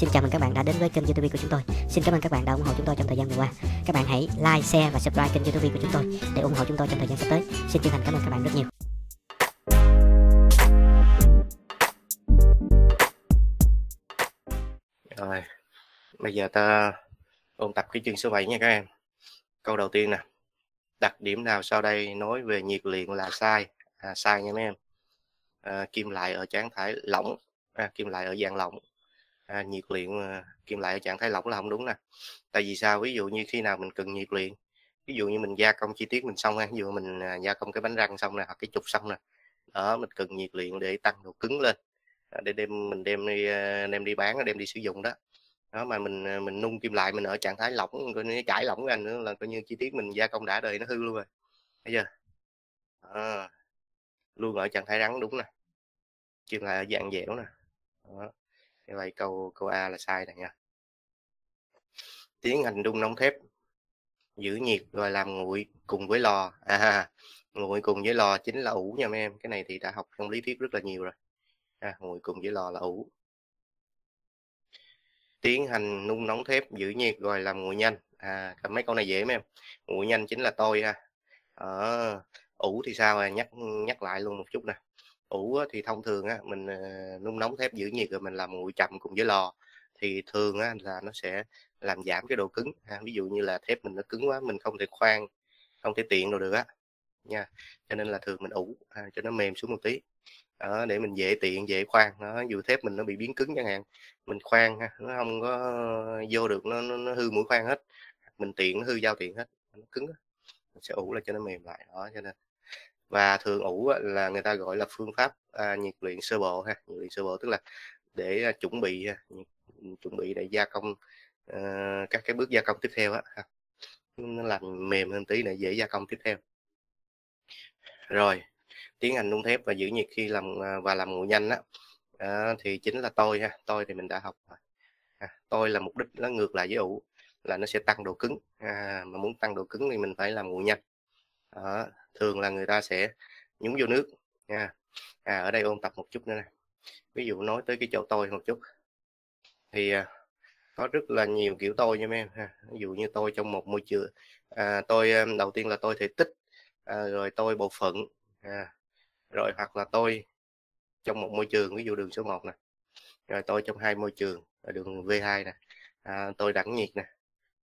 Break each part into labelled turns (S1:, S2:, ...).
S1: Xin chào mừng các bạn đã đến với kênh YouTube của chúng tôi. Xin cảm ơn các bạn đã ủng hộ chúng tôi trong thời gian vừa qua. Các bạn hãy like, share và subscribe kênh YouTube của chúng tôi để ủng hộ chúng tôi trong thời gian sắp tới. Xin chân thành cảm ơn các bạn rất nhiều.
S2: Rồi, bây giờ ta ôn tập cái chương số 7 nha các em. Câu đầu tiên nè. Đặc điểm nào sau đây nói về nhiệt luyện là sai? Sai nha mấy em. Kim loại ở trạng thái lỏng, kim loại ở dạng lỏng. Nhiệt luyện kim loại ở trạng thái lỏng là không đúng nè. Tại vì sao? Ví dụ như khi nào mình cần nhiệt luyện, ví dụ như mình gia công chi tiết mình xong ha, ví dụ mình gia công cái bánh răng xong nè, hoặc cái trục xong nè. Đó, mình cần nhiệt luyện để tăng độ cứng lên. Để mình đem đi bán, đem đi sử dụng đó. Đó, mà mình nung kim loại mình ở trạng thái lỏng, coi như nó chảy lỏng ra nữa là coi như chi tiết mình gia công đã đời nó hư luôn rồi, thấy chưa? Đó, luôn ở trạng thái rắn đúng nè, kim loại ở dạng dẻo nè. Đó, như vậy câu A là sai này nha. Tiến hành đun nóng thép, giữ nhiệt rồi làm nguội cùng với lò. Nguội cùng với lò chính là ủ nha mấy em, cái này thì đã học trong lý thuyết rất là nhiều rồi. Nguội cùng với lò là ủ. Tiến hành nung nóng thép, giữ nhiệt rồi làm nguội nhanh. Mấy câu này dễ mấy em. Nguội nhanh chính là tôi ha. Ủ thì sao? Nhắc lại luôn một chút nè. Ủ thì thông thường mình nung nóng thép giữ nhiệt rồi mình làm nguội chậm cùng với lò thì thường là nó sẽ làm giảm cái độ cứng. Ví dụ như là thép mình nó cứng quá mình không thể khoan, không thể tiện đồ được nha. Cho nên là thường mình ủ cho nó mềm xuống một tí. Để mình dễ tiện, dễ khoan. Ví dụ thép mình nó bị biến cứng chẳng hạn, mình khoan nó không có vô được, nó hư mũi khoan hết, mình tiện nó hư giao tiện hết, nó cứng mình sẽ ủ lại cho nó mềm lại đó. Cho nên và thường ủ là người ta gọi là phương pháp nhiệt luyện sơ bộ nhiệt luyện sơ bộ tức là để chuẩn bị để gia công các cái bước gia công tiếp theo nó làm mềm hơn tí để dễ gia công tiếp theo. Rồi, tiến hành nung thép và giữ nhiệt khi làm nguội nhanh thì chính là tôi tôi thì mình đã học rồi. Tôi là mục đích nó ngược lại với ủ, là nó sẽ tăng độ cứng. Mà muốn tăng độ cứng thì mình phải làm nguội nhanh. Thường là người ta sẽ nhúng vô nước nha. Ở đây ôn tập một chút nữa nè. Ví dụ nói tới cái chỗ tôi một chút thì có rất là nhiều kiểu tôi nha mấy em ví dụ như tôi trong một môi trường, tôi đầu tiên là tôi thể tích, rồi tôi bộ phận, rồi hoặc là tôi trong một môi trường, ví dụ đường số 1 nè, rồi tôi trong hai môi trường ở đường V2 nè, tôi đẳng nhiệt nè,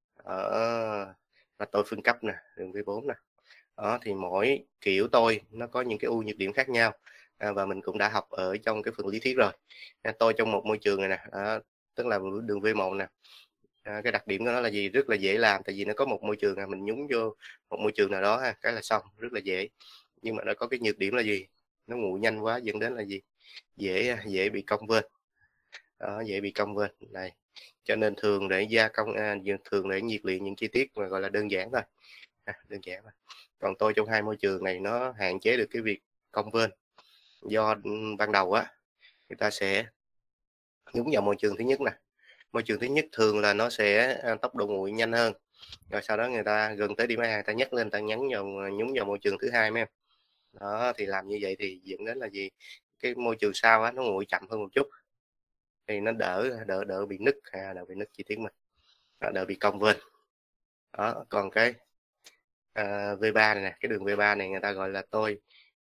S2: và tôi phân cấp nè, đường V4 nè. Đó thì mỗi kiểu tôi nó có những cái ưu nhược điểm khác nhau, và mình cũng đã học ở trong cái phần lý thuyết rồi. Tôi trong một môi trường này nè, tức là đường V1 nè, cái đặc điểm của nó là gì? Rất là dễ làm, tại vì nó có một môi trường mình nhúng vô một môi trường nào đó cái là xong, rất là dễ. Nhưng mà nó có cái nhược điểm là gì? Nó nguội nhanh quá dẫn đến là gì? Dễ bị cong vênh. Dễ bị cong vênh này. Cho nên thường để gia công, thường để nhiệt luyện những chi tiết mà gọi là đơn giản thôi. Đơn giản thôi. Còn tôi trong hai môi trường này nó hạn chế được cái việc cong vênh. Do ban đầu người ta sẽ nhúng vào môi trường thứ nhất nè. Môi trường thứ nhất thường là nó sẽ tốc độ nguội nhanh hơn. Rồi sau đó người ta gần tới điểm A, người ta nhấc lên, ta nhúng vào môi trường thứ hai mấy em. Đó thì làm như vậy thì dẫn đến là gì? Cái môi trường sau nó nguội chậm hơn một chút. Thì nó đỡ bị nứt, đỡ bị nứt chi tiết mình. Đỡ bị cong vênh. Đó, còn cái V3 này nè, cái đường V3 này người ta gọi là tôi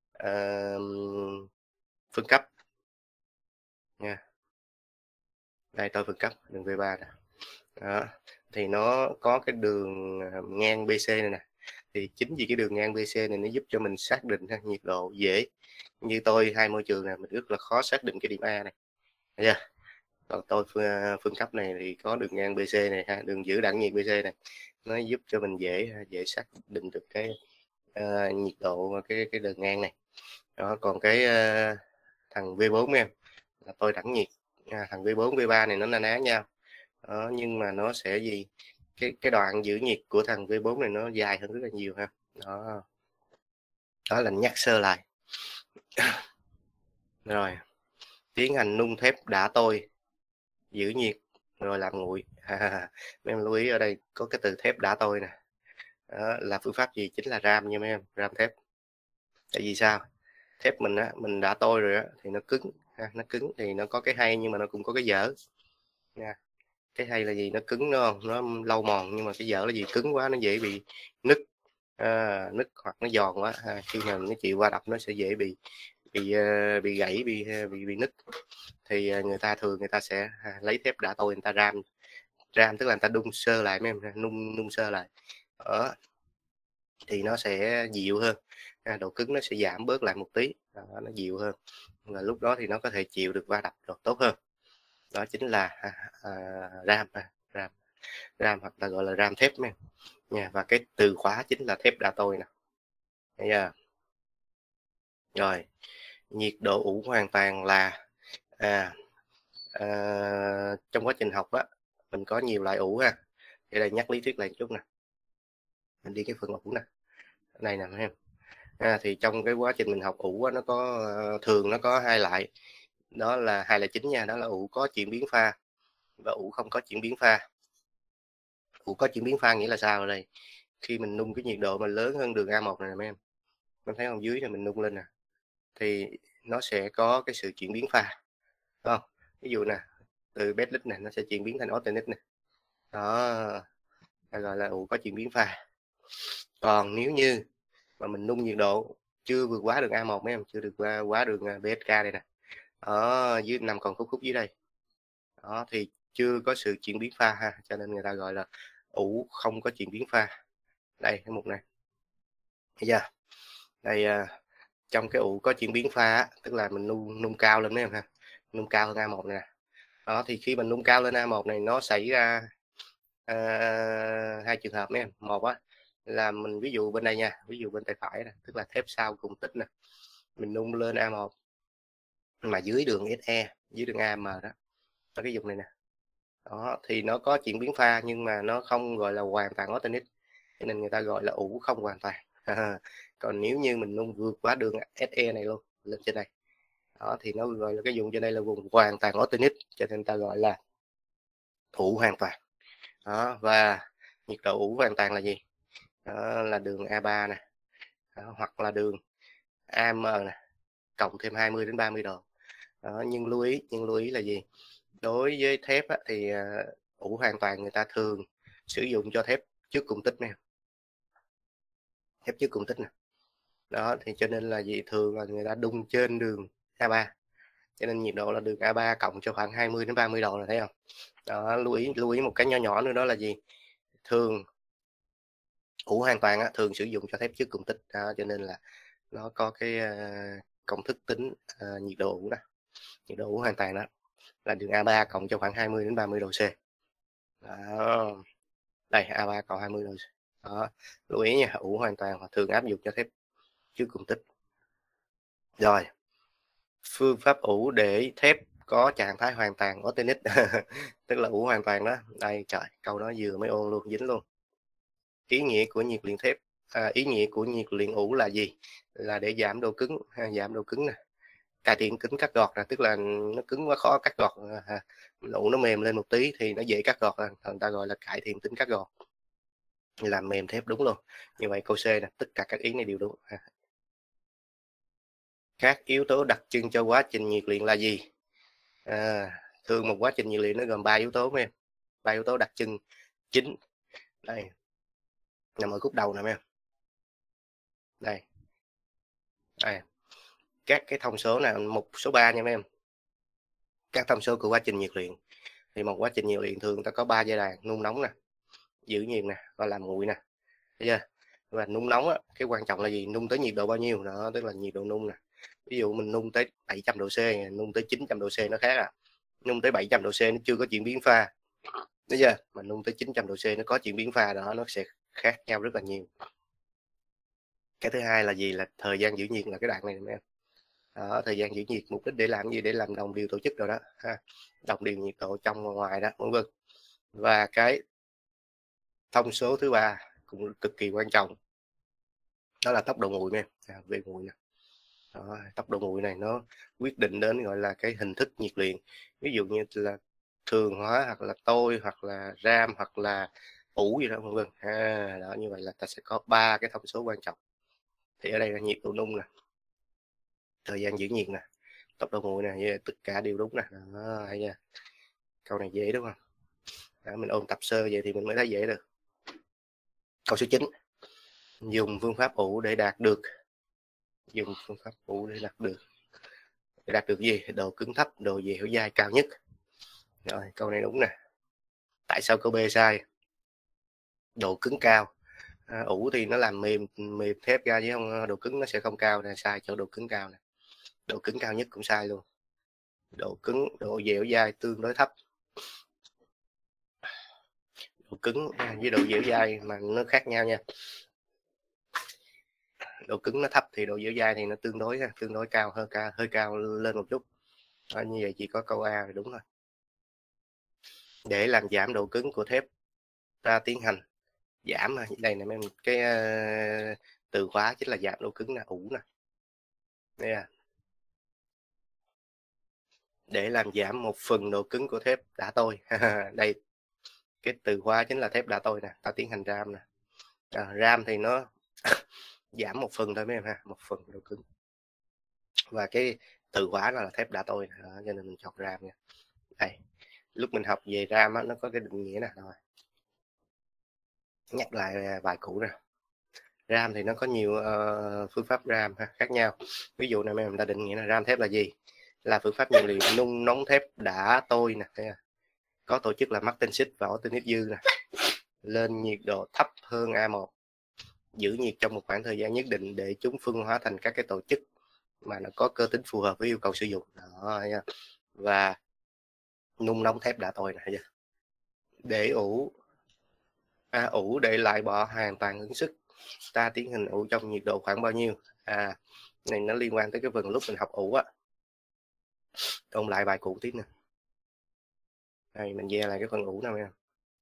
S2: phân cấp nha. Đây tôi phân cấp đường V3 nè. Đó, thì nó có cái đường ngang BC này nè, thì chính vì cái đường ngang BC này nó giúp cho mình xác định nhiệt độ dễ. Như tôi hai môi trường này mình rất là khó xác định cái điểm A này, thấy chưa? Còn tôi phương cấp này thì có đường ngang BC này đường giữ đẳng nhiệt BC này, nó giúp cho mình dễ xác định được cái nhiệt độ cái đường ngang này. Đó, còn cái thằng V4 em là tôi đẳng nhiệt, thằng V4 V3 này nó na ná nhau. Đó, nhưng mà nó sẽ gì, cái đoạn giữ nhiệt của thằng V4 này nó dài hơn rất là nhiều đó là nhắc sơ lại. Rồi, tiến hành nung thép đả tôi, giữ nhiệt rồi làm nguội. Mấy em lưu ý ở đây có cái từ thép đả tôi nè. Đó, là phương pháp gì? Chính là ram nha mấy em, ram thép. Tại vì sao? Thép mình đả tôi rồi thì nó cứng, nó cứng thì nó có cái hay nhưng mà nó cũng có cái dở nha. Cái hay là gì? Nó cứng, đúng hông? Nó lâu mòn, nhưng mà cái dở là gì? Cứng quá nó dễ bị nứt, nứt hoặc nó giòn quá, khi mà nó chịu va đập nó sẽ dễ bị gãy, bị nứt. Thì, người ta thường người ta sẽ, lấy thép đạ tôi người ta ram, tức là người ta đun sơ lại mấy em, nung sơ lại. Đó, thì nó sẽ dịu hơn, độ cứng nó sẽ giảm bớt lại một tí, đó, nó dịu hơn, và lúc đó thì nó có thể chịu được va đập được tốt hơn. Đó chính là, ram, ram ram hoặc là gọi là ram thép nha, và cái từ khóa chính là thép đạ tôi nè, thấy chưa? Rồi, nhiệt độ ủ hoàn toàn là, à, trong quá trình học á, mình có nhiều loại ủ ha. Để đây nhắc lý thuyết lại một chút nè, mình đi cái phần ủ nè, này nè em. Thì trong cái quá trình mình học ủ á, nó có, thường nó có hai loại, đó là hai loại chính nha, đó là ủ có chuyển biến pha và ủ không có chuyển biến pha. Ủ có chuyển biến pha nghĩa là sao ở đây? Khi mình nung cái nhiệt độ mà lớn hơn đường A1 này nè mấy em thấy không? Dưới này mình nung lên nè, thì nó sẽ có cái sự chuyển biến pha, đúng không? Ví dụ nè, từ Bedlit này nó sẽ chuyển biến thành Austenit nè, đó, gọi là ủ có chuyển biến pha. Còn nếu như mà mình nung nhiệt độ chưa vượt quá đường A1 mấy em, chưa được quá đường BSK đây nè, ở dưới nằm còn khúc dưới đây, đó thì chưa có sự chuyển biến pha ha, cho nên người ta gọi là ủ không có chuyển biến pha. Đây cái mục này, thấy chưa? Đây, trong cái ủ có chuyển biến pha á, tức là mình nung cao lên mấy em ha, nung cao hơn A1 nè. Đó thì khi mình nung cao lên A1 này nó xảy ra, hai trường hợp mấy em. Một á là mình ví dụ bên đây nha, ví dụ bên tay phải nè, tức là thép sau cùng tích nè, mình nung lên A1 mà dưới đường SE, dưới đường AM đó, ở cái vùng này nè. Đó thì nó có chuyển biến pha nhưng mà nó không gọi là hoàn toàn Austenit, cho nên người ta gọi là ủ không hoàn toàn. Còn nếu như mình nung vượt quá đường SE này luôn lên trên đây, đó thì nó gọi là cái vùng trên đây là vùng hoàn toàn Austenit, cho nên người ta gọi là ủ hoàn toàn. Đó, và nhiệt độ ủ hoàn toàn là gì? Đó là đường A3 nè, đó, hoặc là đường AM nè, cộng thêm 20 đến 30 độ. Đó, nhưng lưu ý là gì? Đối với thép á, thì, ủ hoàn toàn người ta thường sử dụng cho thép trước cùng tích nè, thép trước cùng tích nè. Đó thì cho nên là gì? Thường là người ta đun trên đường A3, cho nên nhiệt độ là đường A3 cộng cho khoảng 20 đến 30 độ là thấy không? Đó, lưu ý một cái nhỏ nhỏ nữa đó là gì? Thường ủ hoàn toàn á, thường sử dụng cho thép trước cùng tích, đó, cho nên là nó có cái, công thức tính, nhiệt độ ủ đó, nhiệt độ ủ hoàn toàn đó là đường A3 cộng cho khoảng 20 đến 30 độ C. Đó. Đây A3 cộng 20 độ C. Đó, lưu ý nha, ủ hoàn toàn và thường áp dụng cho thép trước cùng tích. Rồi, phương pháp ủ để thép có trạng thái hoàn toàn Austenit, tức là ủ hoàn toàn đó. Đây trời, câu đó vừa mới ôn luôn, dính luôn. Ý nghĩa của nhiệt luyện thép, ý nghĩa của nhiệt luyện ủ là gì? Là để giảm độ cứng, giảm độ cứng nè, cải thiện tính cắt gọt nè, tức là nó cứng quá khó cắt gọt, ủ nó mềm lên một tí thì nó dễ cắt gọt, người ta gọi là cải thiện tính cắt gọt, làm mềm thép đúng luôn. Như vậy câu C nè, tất cả các ý này đều đúng. Các yếu tố đặc trưng cho quá trình nhiệt luyện là gì? Thường một quá trình nhiệt luyện nó gồm 3 yếu tố em, 3 yếu tố đặc trưng chính. Đây, nằm ở khúc đầu nè em. Đây. Đây. Các cái thông số nào mục số 3 nha em. Các thông số của quá trình nhiệt luyện. Thì một quá trình nhiệt luyện thường ta có 3 giai đoạn: nung nóng nè, giữ nhiệt nè và làm nguội nè. Thấy chưa? Và nung nóng á, cái quan trọng là gì? Nung tới nhiệt độ bao nhiêu? Đó, tức là nhiệt độ nung nè. Ví dụ mình nung tới 700 độ C, nung tới 900 độ C nó khác à. Nung tới 700 độ C nó chưa có chuyển biến pha. Thấy chưa? Mà nung tới 900 độ C nó có chuyển biến pha, đó nó sẽ khác nhau rất là nhiều. Cái thứ hai là gì? Là thời gian giữ nhiệt, là cái đoạn này em. Đó, thời gian giữ nhiệt mục đích để làm gì? Để làm đồng đều tổ chức rồi đó ha, đồng đều nhiệt độ trong và ngoài đó, vân vân. Và cái thông số thứ ba cũng cực kỳ quan trọng, đó là tốc độ nguội em. Về nguội nè. Đó, tốc độ nguội này nó quyết định đến gọi là cái hình thức nhiệt luyện. Ví dụ như là thường hóa hoặc là tôi hoặc là ram hoặc là ủ gì đó vân vân. Đó, như vậy là ta sẽ có 3 cái thông số quan trọng. Thì ở đây là nhiệt độ nung nè, thời gian giữ nhiệt nè, tốc độ nguội nè, tất cả đều đúng nè. Đó, hay nha. Câu này dễ đúng không? Mình ôn tập sơ vậy thì mình mới thấy dễ được. Câu số 9, dùng phương pháp ủ để đạt được gì? Độ cứng thấp, độ dẻo dai cao nhất. Rồi, câu này đúng nè. Tại sao câu B sai? Độ cứng cao. Ủ thì nó làm mềm thép ra chứ không, độ cứng nó sẽ không cao nè, sai chỗ độ cứng cao nè. Độ cứng cao nhất cũng sai luôn. Độ cứng, độ dẻo dai tương đối thấp. Độ cứng với độ dẻo dai mà nó khác nhau nha. Độ cứng nó thấp thì độ dẻo dai thì nó tương đối cao, hơi cao lên một chút. Như vậy chỉ có câu A là đúng thôi. Để làm giảm độ cứng của thép, ta tiến hành giảm. Đây này em, cái từ khóa chính là giảm độ cứng nè, ủ nè. Đây à. Để làm giảm một phần độ cứng của thép đá tôi. Đây, cái từ khóa chính là thép đá tôi nè, ta tiến hành ram nè. Ram thì nó giảm một phần thôi mấy em ha, một phần độ cứng. Và cái từ khóa là thép đá tôi, cho nên mình chọn ram nha. Đây, lúc mình học về ram á, nó có cái định nghĩa nè. Rồi, nhắc lại bài cũ nè. Ram thì nó có nhiều phương pháp ram khác nhau. Ví dụ này mình ta định nghĩa là ram thép là gì? Là phương pháp nhiên liệu nung nóng thép đá tôi nè, có tổ chức là mắc tinh xích và tinh xích dư nè, lên nhiệt độ thấp hơn A1, giữ nhiệt trong một khoảng thời gian nhất định để chúng phân hóa thành các cái tổ chức mà nó có cơ tính phù hợp với yêu cầu sử dụng. Đó, và nung nóng thép đá tôi nè, để ủ để loại bỏ hoàn toàn ứng sức, ta tiến hành ủ trong nhiệt độ khoảng bao nhiêu? Này nó liên quan tới cái phần lúc mình học ủ á. Ôn lại bài cũ tí nè. Đây, mình ve lại cái phần ủ nào nha.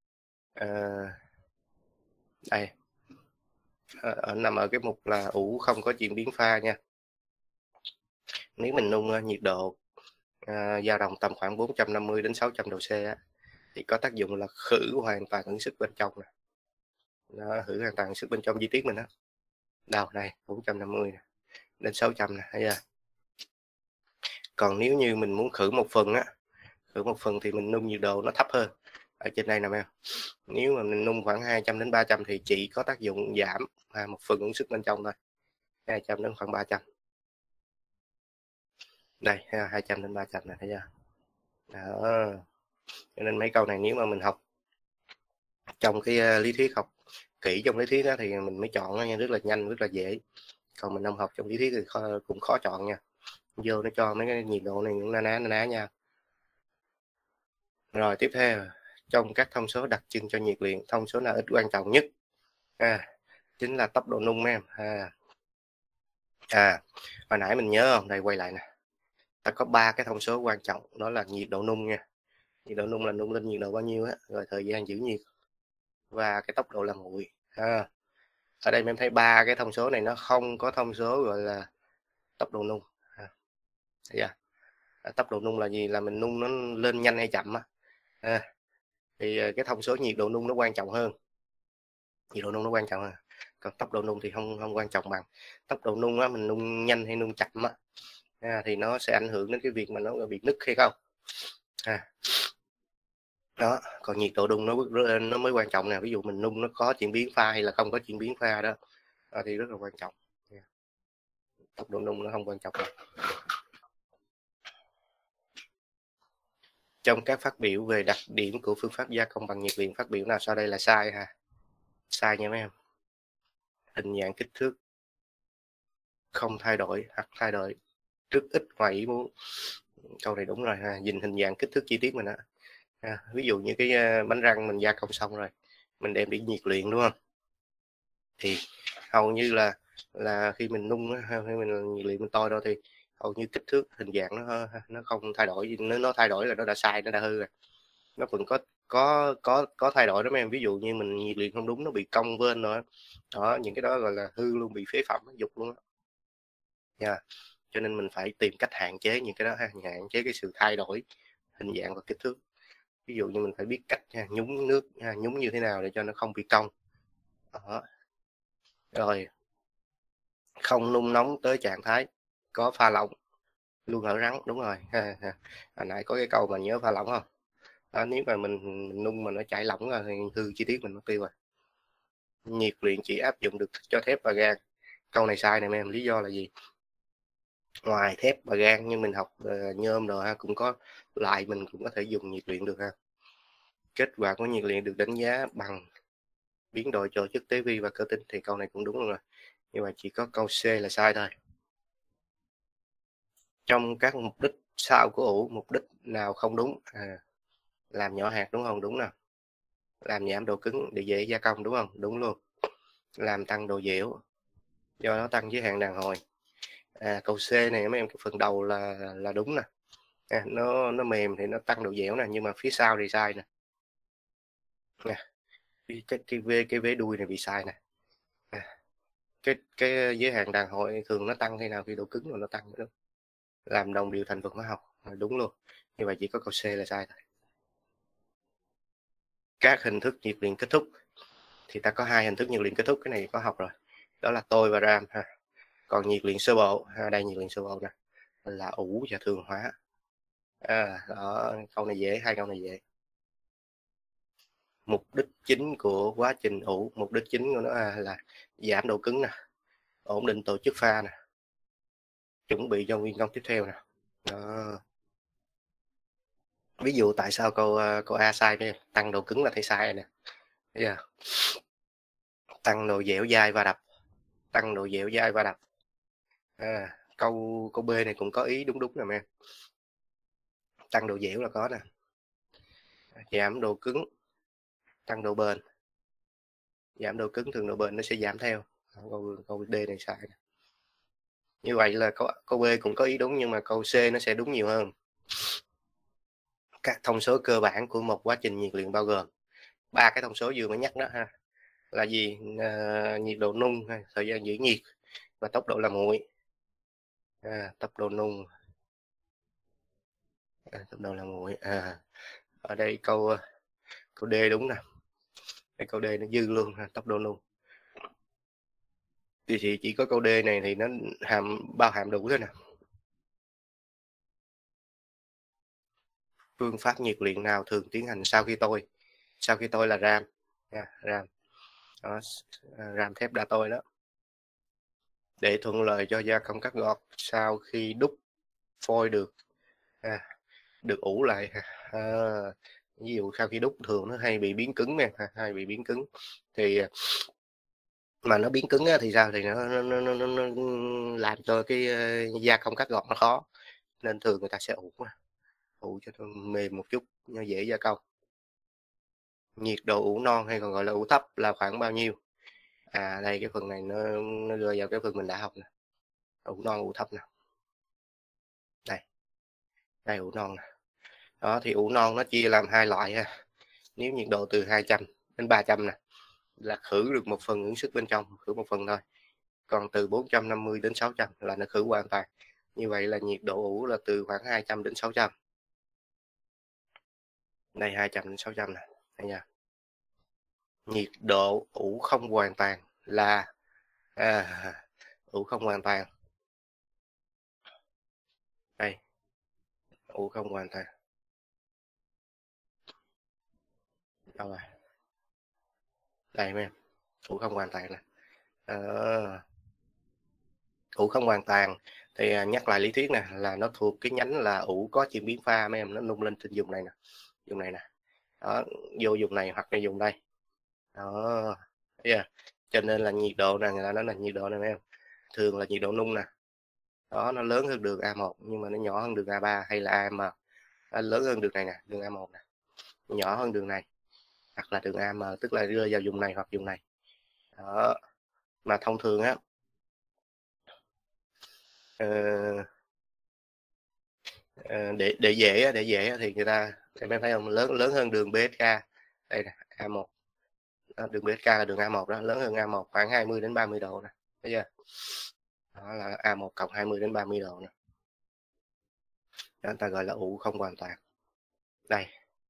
S2: Đây, nằm ở cái mục là ủ không có chuyển biến pha nha. Nếu mình nung nhiệt độ dao động tầm khoảng 450 đến 600 độ C á, thì có tác dụng là khử hoàn toàn ứng sức bên trong nè. Nó khử hoàn toàn ứng sức bên trong chi tiết mình đó. Đâu đây, 450 nè, đến 600 nè, thấy chưa? Còn nếu như mình muốn khử một phần thì mình nung nhiệt độ nó thấp hơn. Ở trên đây nè em. Nếu mà mình nung khoảng 200 đến 300 thì chỉ có tác dụng giảm một phần ứng sức bên trong thôi. 200 đến khoảng 300. Đây, 200 đến 300 này, thấy chưa? Đó. Cho nên mấy câu này nếu mà mình học trong cái lý thuyết, học kỹ trong lý thuyết đó, thì mình mới chọn nó nha, rất là nhanh, rất là dễ. Còn mình không học trong lý thuyết thì cũng khó chọn nha. Vô nó cho mấy cái nhiệt độ này cũng na ná nha. Rồi tiếp theo, trong các thông số đặc trưng cho nhiệt luyện, thông số nào ít quan trọng nhất? Chính là tốc độ nung em. Hồi nãy mình nhớ không? Đây, quay lại nè. Ta có 3 cái thông số quan trọng, đó là nhiệt độ nung nha. Nhiệt độ nung là nung lên nhiệt độ bao nhiêu á, rồi thời gian giữ nhiệt và cái tốc độ làm nguội. Ở đây em thấy 3 cái thông số này nó không có thông số gọi là tốc độ nung. Thấy chưa? Tốc độ nung là gì? Là mình nung nó lên nhanh hay chậm á. Thì cái thông số nhiệt độ nung nó quan trọng hơn. Nhiệt độ nung nó quan trọng hơn. Còn tốc độ nung thì không quan trọng bằng. Tốc độ nung á, mình nung nhanh hay nung chậm á, thì nó sẽ ảnh hưởng đến cái việc mà nó bị nứt hay không. Đó, còn nhiệt độ nung nó mới quan trọng nè. Ví dụ mình nung nó có chuyển biến pha hay là không có chuyển biến pha đó, thì rất là quan trọng. Tốc độ nung nó không quan trọng đâu. Trong các phát biểu về đặc điểm của phương pháp gia công bằng nhiệt luyện, phát biểu nào sau đây là sai ha? Sai nha mấy em. Hình dạng kích thước không thay đổi hoặc thay đổi rất ít ngoài ý muốn. Câu này đúng rồi ha. Nhìn hình dạng kích thước chi tiết mình á. Ví dụ như cái bánh răng mình gia công xong rồi, mình đem đi nhiệt luyện đúng không? Thì hầu như là khi mình nung hay mình nhiệt luyện mình tôi đâu thì hầu như kích thước hình dạng nó không thay đổi. Nó thay đổi là nó đã sai, nó đã hư rồi. Nó vẫn có thay đổi đó mấy em. Ví dụ như mình nhiệt luyện không đúng, nó bị cong vênh rồi đó, những cái đó gọi là hư luôn, bị phế phẩm, dục luôn đó nha. Cho nên mình phải tìm cách hạn chế những cái đó, hạn chế cái sự thay đổi hình dạng và kích thước. Ví dụ như mình phải biết cách nhúng nước, nhúng như thế nào để cho nó không bị cong đó. Rồi, không nung nóng tới trạng thái có pha lỏng, luôn ở rắn. Đúng rồi. Hồi nãy có cái câu mà nhớ pha lỏng không? đó, nếu mà mình nung mà nó chảy lỏng ra thì hư chi tiết mình mất tiêu rồi. Nhiệt luyện chỉ áp dụng được cho thép và gan. Câu này sai này mấy em, lý do là gì? Ngoài thép và gan như mình học nhôm rồi ha, cũng có lại mình cũng có thể dùng nhiệt luyện được ha. Kết quả của nhiệt luyện được đánh giá bằng biến đổi chỗ chất tế vi và cơ tinh, thì câu này cũng đúng luôn rồi, nhưng mà chỉ có câu C là sai thôi. Trong các mục đích sau của ủ, mục đích nào không đúng? Làm nhỏ hạt đúng không? Đúng nè. Làm giảm độ cứng để dễ gia công đúng không? Đúng luôn. Làm tăng độ dẻo, do nó tăng giới hạn đàn hồi. Câu C này mấy em, cái phần đầu là đúng nè. Nó mềm thì nó tăng độ dẻo nè, nhưng mà phía sau thì sai nè. Cái vế đuôi này bị sai nè. Cái giới hạn đàn hồi thường nó tăng khi nào? Khi độ cứng rồi nó tăng nữa. Làm đồng đều thành phần hóa học, đúng luôn. Như vậy chỉ có câu C là sai thôi. Các hình thức nhiệt luyện kết thúc thì ta có hai hình thức nhiệt luyện kết thúc, cái này có học rồi, đó là tôi và ram ha. Còn nhiệt luyện sơ bộ đây, nhiệt luyện sơ bộ nè, là ủ và thường hóa. Đó, câu này dễ, hai câu này dễ. Mục đích chính của quá trình ủ, mục đích chính của nó là giảm độ cứng nè, ổn định tổ chức pha nè, chuẩn bị cho nguyên công tiếp theo nè. Đó. Ví dụ tại sao câu A sai đây? Tăng độ cứng là thấy sai nè. Bây giờ tăng độ dẻo dai và đập, tăng độ dẻo dai và đập. Câu B này cũng có ý đúng nè em. Tăng độ dẻo là có nè, giảm độ cứng, tăng độ bền. Giảm độ cứng thường độ bền nó sẽ giảm theo. Câu D này sai nè. Như vậy là câu B cũng có ý đúng, nhưng mà câu C nó sẽ đúng nhiều hơn. Các thông số cơ bản của một quá trình nhiệt luyện bao gồm ba cái thông số vừa mới nhắc đó ha, là gì? Nhiệt độ nung, thời gian giữ nhiệt và tốc độ làm nguội. Tốc độ nung, tốc độ làm nguội. Ở đây câu D đúng nè. Cái câu D nó dư luôn ha, tốc độ nung. Thì chỉ có câu D này thì nó bao hàm đủ thôi nè. Phương pháp nhiệt luyện nào thường tiến hành sau khi tôi? Sau khi tôi là ram ram đó, ram thép đã tôi đó. Để thuận lợi cho gia công cắt gọt sau khi đúc phôi được ủ lại. Ví dụ sau khi đúc thường nó hay bị biến cứng nè, hay bị biến cứng, thì mà nó biến cứng thì sao? Thì nó làm cho cái gia công cắt gọt nó khó, nên thường người ta sẽ ủ cho nó mềm một chút, nó dễ gia công. Nhiệt độ ủ non hay còn gọi là ủ thấp là khoảng bao nhiêu? Đây cái phần này nó rơi vào cái phần mình đã học nè. Ủ non ủ thấp nè, đây ủ non nè. Đó thì ủ non nó chia làm hai loại ha. Nếu nhiệt độ từ 200 đến 300 nè là khử được một phần ứng sức bên trong, khử một phần thôi. Còn từ 450 đến 600 là nó khử hoàn toàn. Như vậy là nhiệt độ ủ là từ khoảng 200 đến 600. Đây 200 đến 600 nè, đây nha. Nhiệt độ ủ không hoàn toàn là ủ không hoàn toàn. Đây, ủ không hoàn toàn. Đâu rồi? Đây mấy em, ủ không hoàn toàn nè. Ủ không hoàn toàn thì nhắc lại lý thuyết nè, là nó thuộc cái nhánh là ủ có chuyển biến pha mấy em, nó nung lên trên vùng này nè, vùng này nè. Đó, vô vùng này hoặc là vùng đây. Đó, cho nên là nhiệt độ này người ta nói là nhiệt độ này mấy em, thường là nhiệt độ nung nè. Đó, nó lớn hơn đường A1 nhưng mà nó nhỏ hơn đường A3 hay là AM. Lớn hơn đường này nè, đường A1 nè, nhỏ hơn đường này hoặc là đường AM, tức là rơi vào vùng này hoặc vùng này. Đó, mà thông thường á để dễ thì người ta em thấy không, lớn hơn đường BSK. Đây nè, A1. Đó, đường BSK là đường A1 đó, lớn hơn A1 khoảng 20 đến 30 độ nè, thấy chưa? Đó là A1 cộng 20 đến 30 độ nè. Đó, người ta gọi là ủ không hoàn toàn. Đây,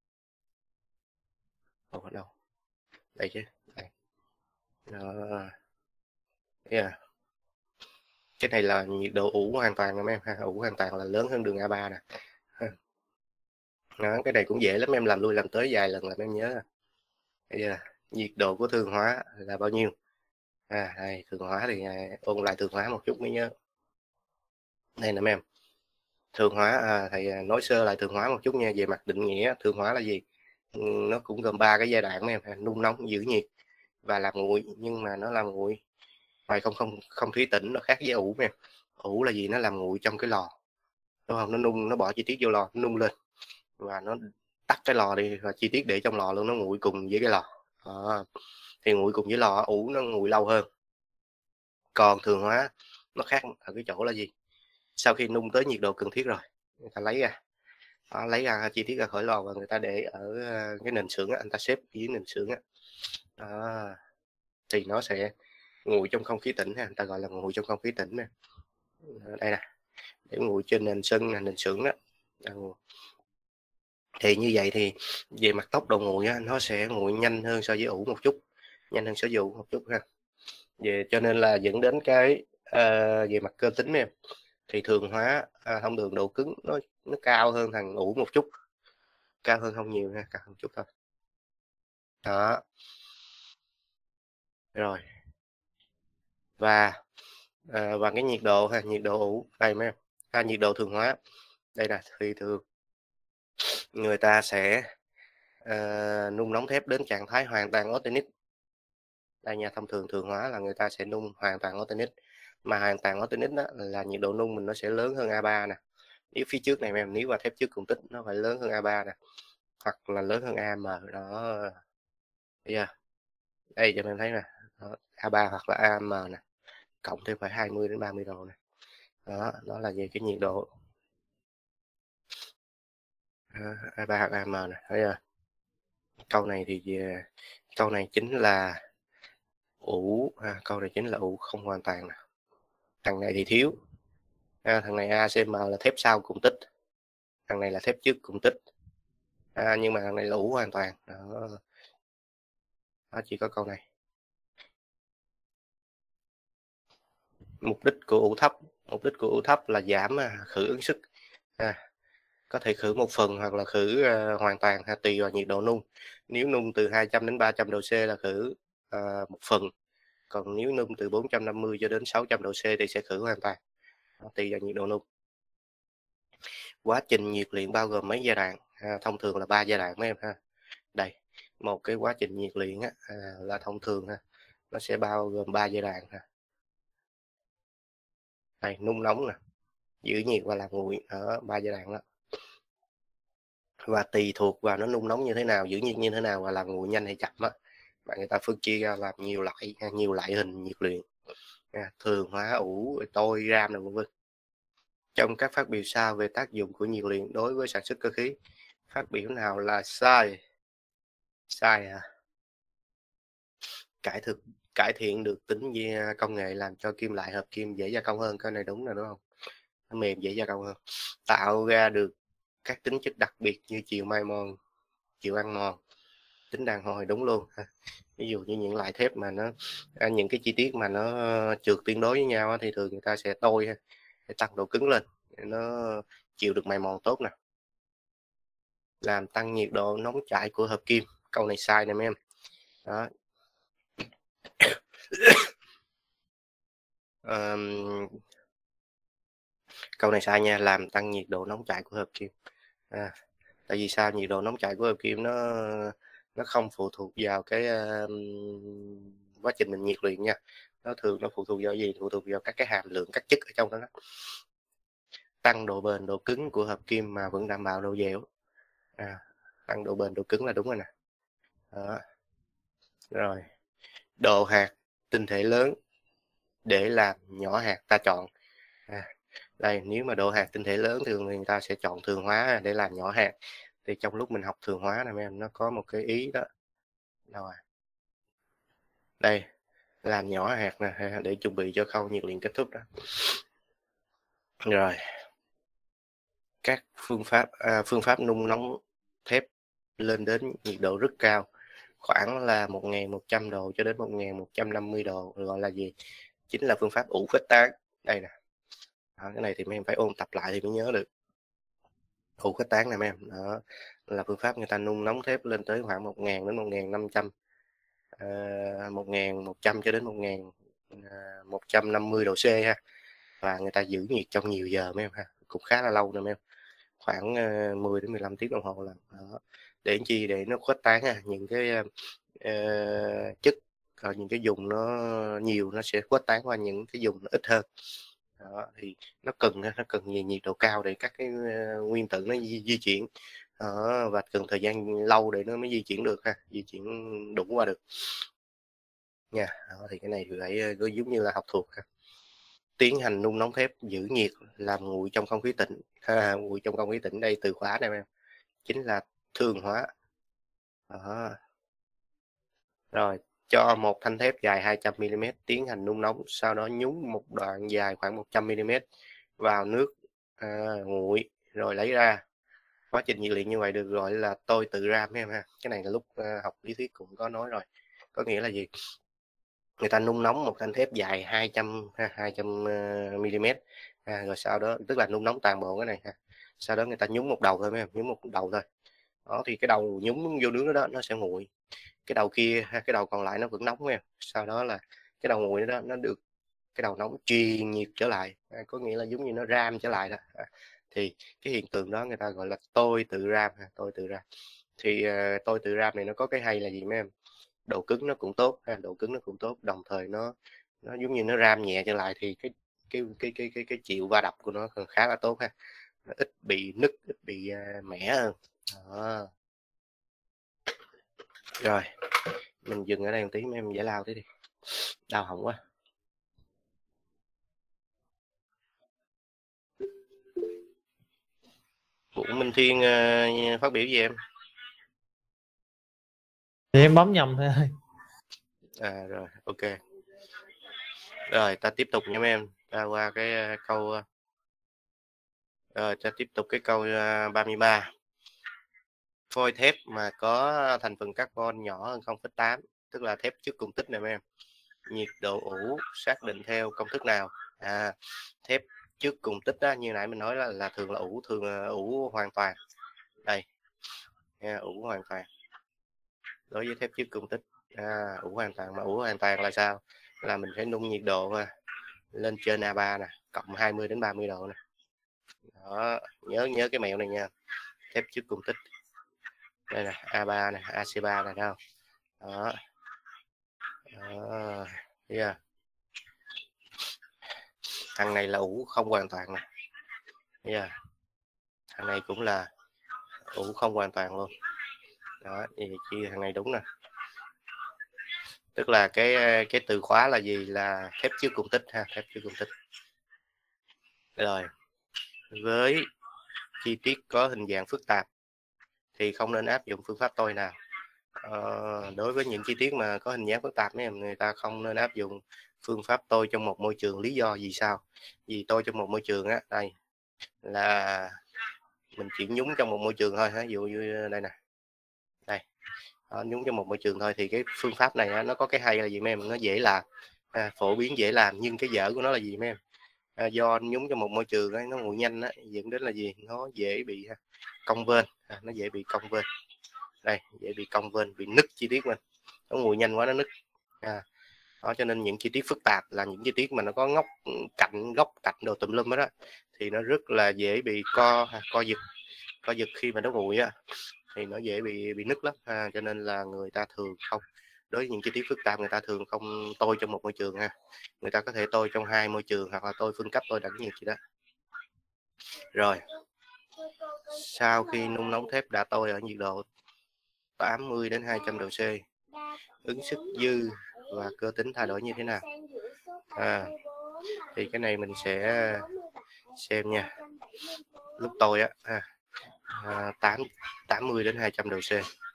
S2: ở đâu? Đây chứ, đây. Đó. Cái này là nhiệt độ ủ hoàn toàn rồi em ha, ủ hoàn toàn là lớn hơn đường A3 nè. Đó, cái này cũng dễ lắm, em làm lui làm tới vài lần là em nhớ. Bây giờ nhiệt độ của thường hóa là bao nhiêu? Đây, thường hóa thì ôn lại thường hóa một chút mới nhớ. Đây nè em. Thường hóa thầy nói sơ lại thường hóa một chút nha. Về mặt định nghĩa thường hóa là gì? Nó cũng gồm 3 cái giai đoạn em, nung nóng, giữ nhiệt và làm nguội. Nhưng mà nó làm nguội ngoài không thủy tĩnh, nó khác với ủ em. Ủ là gì? Nó làm nguội trong cái lò, đúng không? Nó nung, nó bỏ chi tiết vô lò, nó nung lên và nó tắt cái lò đi và chi tiết để trong lò luôn, nó nguội cùng với cái lò. Thì nguội cùng với lò, ủ nó nguội lâu hơn. Còn thường hóa nó khác ở cái chỗ là gì? Sau khi nung tới nhiệt độ cần thiết rồi, người ta lấy ra chi tiết ra khỏi lò và người ta để ở cái nền xưởng anh ta xếp dưới nền xưởng thì nó sẽ nguội trong không khí tĩnh, người ta gọi là nguội trong không khí tĩnh nè. Đây nè, để nguội trên nền sân, nền xưởng đó. Thì như vậy thì về mặt tốc độ nguội nó sẽ nguội nhanh hơn so với ủ một chút, nhanh hơn so với ủ một chút ha. Cho nên là dẫn đến cái về mặt cơ tính em, thì thường hóa thông thường độ cứng nó cao hơn thằng ủ một chút, cao hơn không nhiều ha, cao hơn chút thôi. Đó. Rồi. Và cái nhiệt độ nhiệt độ ủ đây mấy em. Nhiệt độ thường hóa đây là thì thường người ta sẽ nung nóng thép đến trạng thái hoàn toàn austenitic. Đây nha, thông thường thường hóa là người ta sẽ nung hoàn toàn austenitic, mà hoàn toàn austenitic đó là nhiệt độ nung mình nó sẽ lớn hơn A3 nè. Nếu phía trước này em, nếu mà thép trước cùng tích nó phải lớn hơn A3 nè, hoặc là lớn hơn AM đó. Bây giờ đây cho em thấy nè, A3 hoặc là AM nè, cộng thêm phải 20 đến 30 độ nè. Đó là về cái nhiệt độ A3 hoặc AM nè. Thấy chưa? Câu này thì câu này chính là ủ, câu này chính là ủ không hoàn toàn nè. Thằng này thì thiếu, thằng này ACM là thép sau cùng tích, thằng này là thép trước cùng tích, nhưng mà thằng này là ủ hoàn toàn đó. Chỉ có câu này. Mục đích của ủ thấp là giảm khử ứng sức, có thể khử một phần hoặc là khử hoàn toàn tùy vào nhiệt độ nung. Nếu nung từ 200 đến 300 độ C là khử một phần, còn nếu nung từ 450 cho đến 600 độ C thì sẽ khử hoàn toàn, tùy vào nhiệt độ nung. Quá trình nhiệt luyện bao gồm mấy giai đoạn? Thông thường là 3 giai đoạn mấy em ha. Đây, một cái quá trình nhiệt luyện là thông thường nó sẽ bao gồm 3 giai đoạn Đây, nung nóng nè, giữ nhiệt và làm nguội, ở 3 giai đoạn đó. Và tùy thuộc vào nó nung nóng như thế nào, giữ nhiệt như thế nào và làm nguội nhanh hay chậm mà người ta phân chia ra làm nhiều loại hình nhiệt luyện, thường hóa, ủ, tôi, ram vân vân. Trong các phát biểu sau về tác dụng của nhiệt luyện đối với sản xuất cơ khí, phát biểu nào là sai? Sai cải thiện được tính công nghệ làm cho kim loại hợp kim dễ gia công hơn. Cái này đúng rồi đúng không? Nó mềm dễ gia công hơn. Tạo ra được các tính chất đặc biệt như chịu mai mòn, chịu ăn mòn, tính đàn hồi, đúng luôn. Ví dụ như những loại thép mà nó những cái chi tiết mà nó trượt tương đối với nhau thì thường người ta sẽ tôi để tăng độ cứng lên, nó chịu được mài mòn tốt nè. Làm tăng nhiệt độ nóng chảy của hợp kim. Câu này sai nè mấy em. Đó. Câu này sai nha, làm tăng nhiệt độ nóng chảy của hợp kim. Tại vì sao? Nhiệt độ nóng chảy của hợp kim nó không phụ thuộc vào cái quá trình mình nhiệt luyện nha. Nó thường nó phụ thuộc vào gì? Phụ thuộc vào các cái hàm lượng các chất ở trong đó. Tăng độ bền, độ cứng của hợp kim mà vẫn đảm bảo độ dẻo. Tăng độ bền, độ cứng là đúng rồi nè. Đó. Rồi, độ hạt tinh thể lớn để làm nhỏ hạt ta chọn. Đây, nếu mà độ hạt tinh thể lớn thường người ta sẽ chọn thường hóa để làm nhỏ hạt. Thì trong lúc mình học thường hóa này em, nó có một cái ý đó. Đâu đây, làm nhỏ hạt nè, để chuẩn bị cho khâu nhiệt luyện kết thúc đó. Rồi, các phương pháp nung nóng thép lên đến nhiệt độ rất cao, khoảng là 1100 độ cho đến 1150 độ, gọi là gì? Chính là phương pháp ủ khuếch tán. Đây nè. Cái này thì mấy em phải ôn tập lại thì mới nhớ được. ủ khuếch tán nè mấy em. Đó là phương pháp người ta nung nóng thép lên tới khoảng 1.000 đến 1.500, 1.100 cho đến 1.150 độ C ha. Và người ta giữ nhiệt trong nhiều giờ mấy em ha, cũng khá là lâu nè mấy em, khoảng 10 đến 15 tiếng đồng hồ lần. Đó. Để làm chi? Để nó khuếch tán ha, những cái chất những cái dùng nó nhiều nó sẽ khuếch tán qua những cái dùng nó ít hơn. Đó, thì nó cần nhiệt độ cao để các cái nguyên tử nó di chuyển. Đó, và cần thời gian lâu để nó mới di chuyển được ha, di chuyển đủ qua được nha. Đó, thì cái này thì phải giống như là học thuộc ha. Tiến hành nung nóng thép giữ nhiệt làm nguội trong không khí tĩnh. Nguội trong không khí tĩnh, đây từ khóa này em, chính là thương hóa. Đó. Rồi, cho một thanh thép dài 200 mm tiến hành nung nóng, sau đó nhúng một đoạn dài khoảng 100 mm vào nước nguội rồi lấy ra. Quá trình nhiệt luyện như vậy được gọi là tôi tự ram em ha. Cái này là lúc học lý thuyết cũng có nói rồi. Có nghĩa là gì? Người ta nung nóng một thanh thép dài 200 mm, rồi sau đó tức là nung nóng toàn bộ cái này ha. Sau đó người ta nhúng một đầu thôi mấy em, nhúng một đầu thôi. Đó thì cái đầu nhúng vô nước đó nó sẽ nguội. Cái đầu kia cái đầu còn lại nó vẫn nóng em. Sau đó là cái đầu nguội đó nó được cái đầu nóng truyền nhiệt trở lại, có nghĩa là giống như nó ram trở lại đó. Thì cái hiện tượng đó người ta gọi là tôi tự ram ha, tôi tự ram. Thì tôi tự ram này nó có cái hay là gì mấy em? Độ cứng nó cũng tốt ha, độ cứng nó cũng tốt, đồng thời nó giống như nó ram nhẹ trở lại thì cái chịu va đập của nó còn khá là tốt ha, nó ít bị nứt, ít bị mẻ hơn. Đó. Rồi mình dừng ở đây một tí mấy em giải lao tí đi, đau họng quá. Vũ Minh Thiên phát biểu gì em?
S3: Thì em bấm nhầm thôi.
S2: Rồi ok. Rồi ta tiếp tục nha mấy em, ta qua cái câu rồi ta tiếp tục cái câu 33. Phôi thép mà có thành phần carbon nhỏ hơn 0,8, tức là thép trước cùng tích này mấy em. Nhiệt độ ủ xác định theo công thức nào? Thép trước cùng tích đó, như nãy mình nói là thường là ủ hoàn toàn. Đây ủ hoàn toàn. Đối với thép trước cùng tích ủ hoàn toàn, mà ủ hoàn toàn là sao? Là mình phải nung nhiệt độ lên trên A3 nè, cộng 20 đến 30 độ nè. Đó, nhớ cái mẹo này nha. Thép trước cùng tích. Đây nè, A3 nè, AC3 này đâu. Đó. Đó. Yeah. Thằng này là ủ không hoàn toàn nè. Yeah. Thằng này cũng là ủ không hoàn toàn luôn. Đó, thì chia thằng này đúng nè. Tức là cái từ khóa là gì? Là thép trước cùng tích ha, thép trước cùng tích. Rồi. Với chi tiết có hình dạng phức tạp thì không nên áp dụng phương pháp tôi nào. Đối với những chi tiết mà có hình dáng phức tạp mấy em, người ta không nên áp dụng phương pháp tôi trong một môi trường. Lý do vì sao? Vì tôi trong một môi trường á, đây là mình chỉ nhúng trong một môi trường thôi, ví dụ như đây nè, đây nhúng trong một môi trường thôi, thì cái phương pháp này nó có cái hay là gì mấy em? Nó dễ làm, phổ biến dễ làm, nhưng cái dở của nó là gì mấy em? Do nhúng trong một môi trường ấy, nó nguội nhanh á, dẫn đến là gì? Nó dễ bị cong vênh, nó dễ bị cong vênh. Đây, dễ bị cong vênh, bị nứt chi tiết mình, nó nguội nhanh quá nó nứt. Đó, cho nên những chi tiết phức tạp là những chi tiết mà nó có góc cạnh đồ tùm lum đó, thì nó rất là dễ bị co giật khi mà nó nguội á, thì nó dễ bị nứt lắm. Cho nên là người ta thường không, đối với những chi tiết phức tạp người ta thường không tôi trong một môi trường ha, người ta có thể tôi trong 2 môi trường, hoặc là tôi phân cấp, tôi đẳng nhiệt gì đó. Rồi sau khi nung nóng thép đã tôi ở nhiệt độ 80 đến 200 độ C, ứng sức dư và cơ tính thay đổi như thế nào? Thì cái này mình sẽ xem nha. Lúc tôi 80 đến 200 độ C.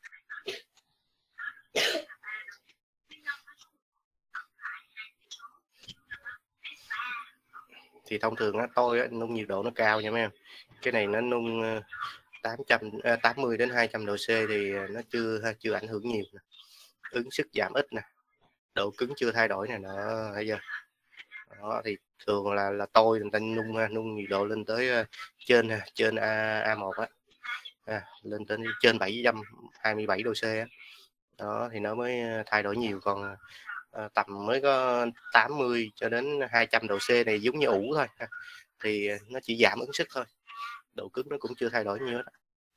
S2: Thì thông thường tôi nung nhiệt độ nó cao nha mấy em. Cái này nó nung 80 đến 200 độ C thì nó chưa ảnh hưởng nhiều. Ứng sức giảm ít nè, độ cứng chưa thay đổi nè, nó thấy chưa? Đó, thì thường là tôi người ta nung nhiệt độ lên tới trên A1 á, lên tới trên 727 độ C á. Đó thì nó mới thay đổi nhiều, còn tầm mới có 80 cho đến 200 độ C này giống như ủ thôi, thì nó chỉ giảm ứng sức thôi, độ cứng nó cũng chưa thay đổi nhiều hết.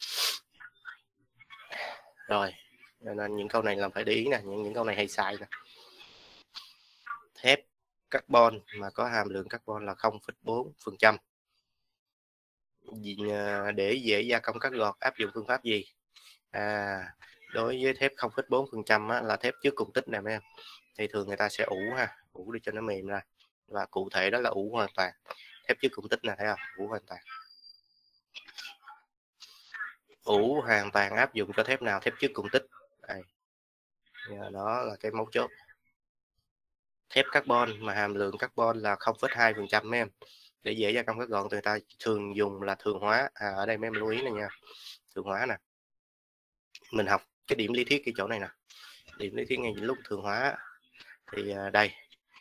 S2: Rồi nên những câu này là phải để ý nè, những câu này hay sai nè. Thép carbon mà có hàm lượng carbon là 0,4%, để dễ gia công cắt gọt áp dụng phương pháp gì? Đối với thép 0,4% là thép trước cùng tích nè mấy em, thì thường người ta sẽ ủ để cho nó mềm ra, và cụ thể đó là ủ hoàn toàn. Thép trước cùng tích nè, thấy không? Ủ hoàn toàn. Ủ hoàn toàn áp dụng cho thép nào? Thép trước cùng tích. Đây. Đó là cái mấu chốt. Thép carbon mà hàm lượng carbon là 0,2% mấy em, để dễ gia công cắt gọn, người ta thường dùng là thường hóa. Ở đây mấy em lưu ý này nha, thường hóa nè. Mình học cái điểm lý thuyết cái chỗ này nè, điểm lý thuyết ngay lúc thường hóa thì đây,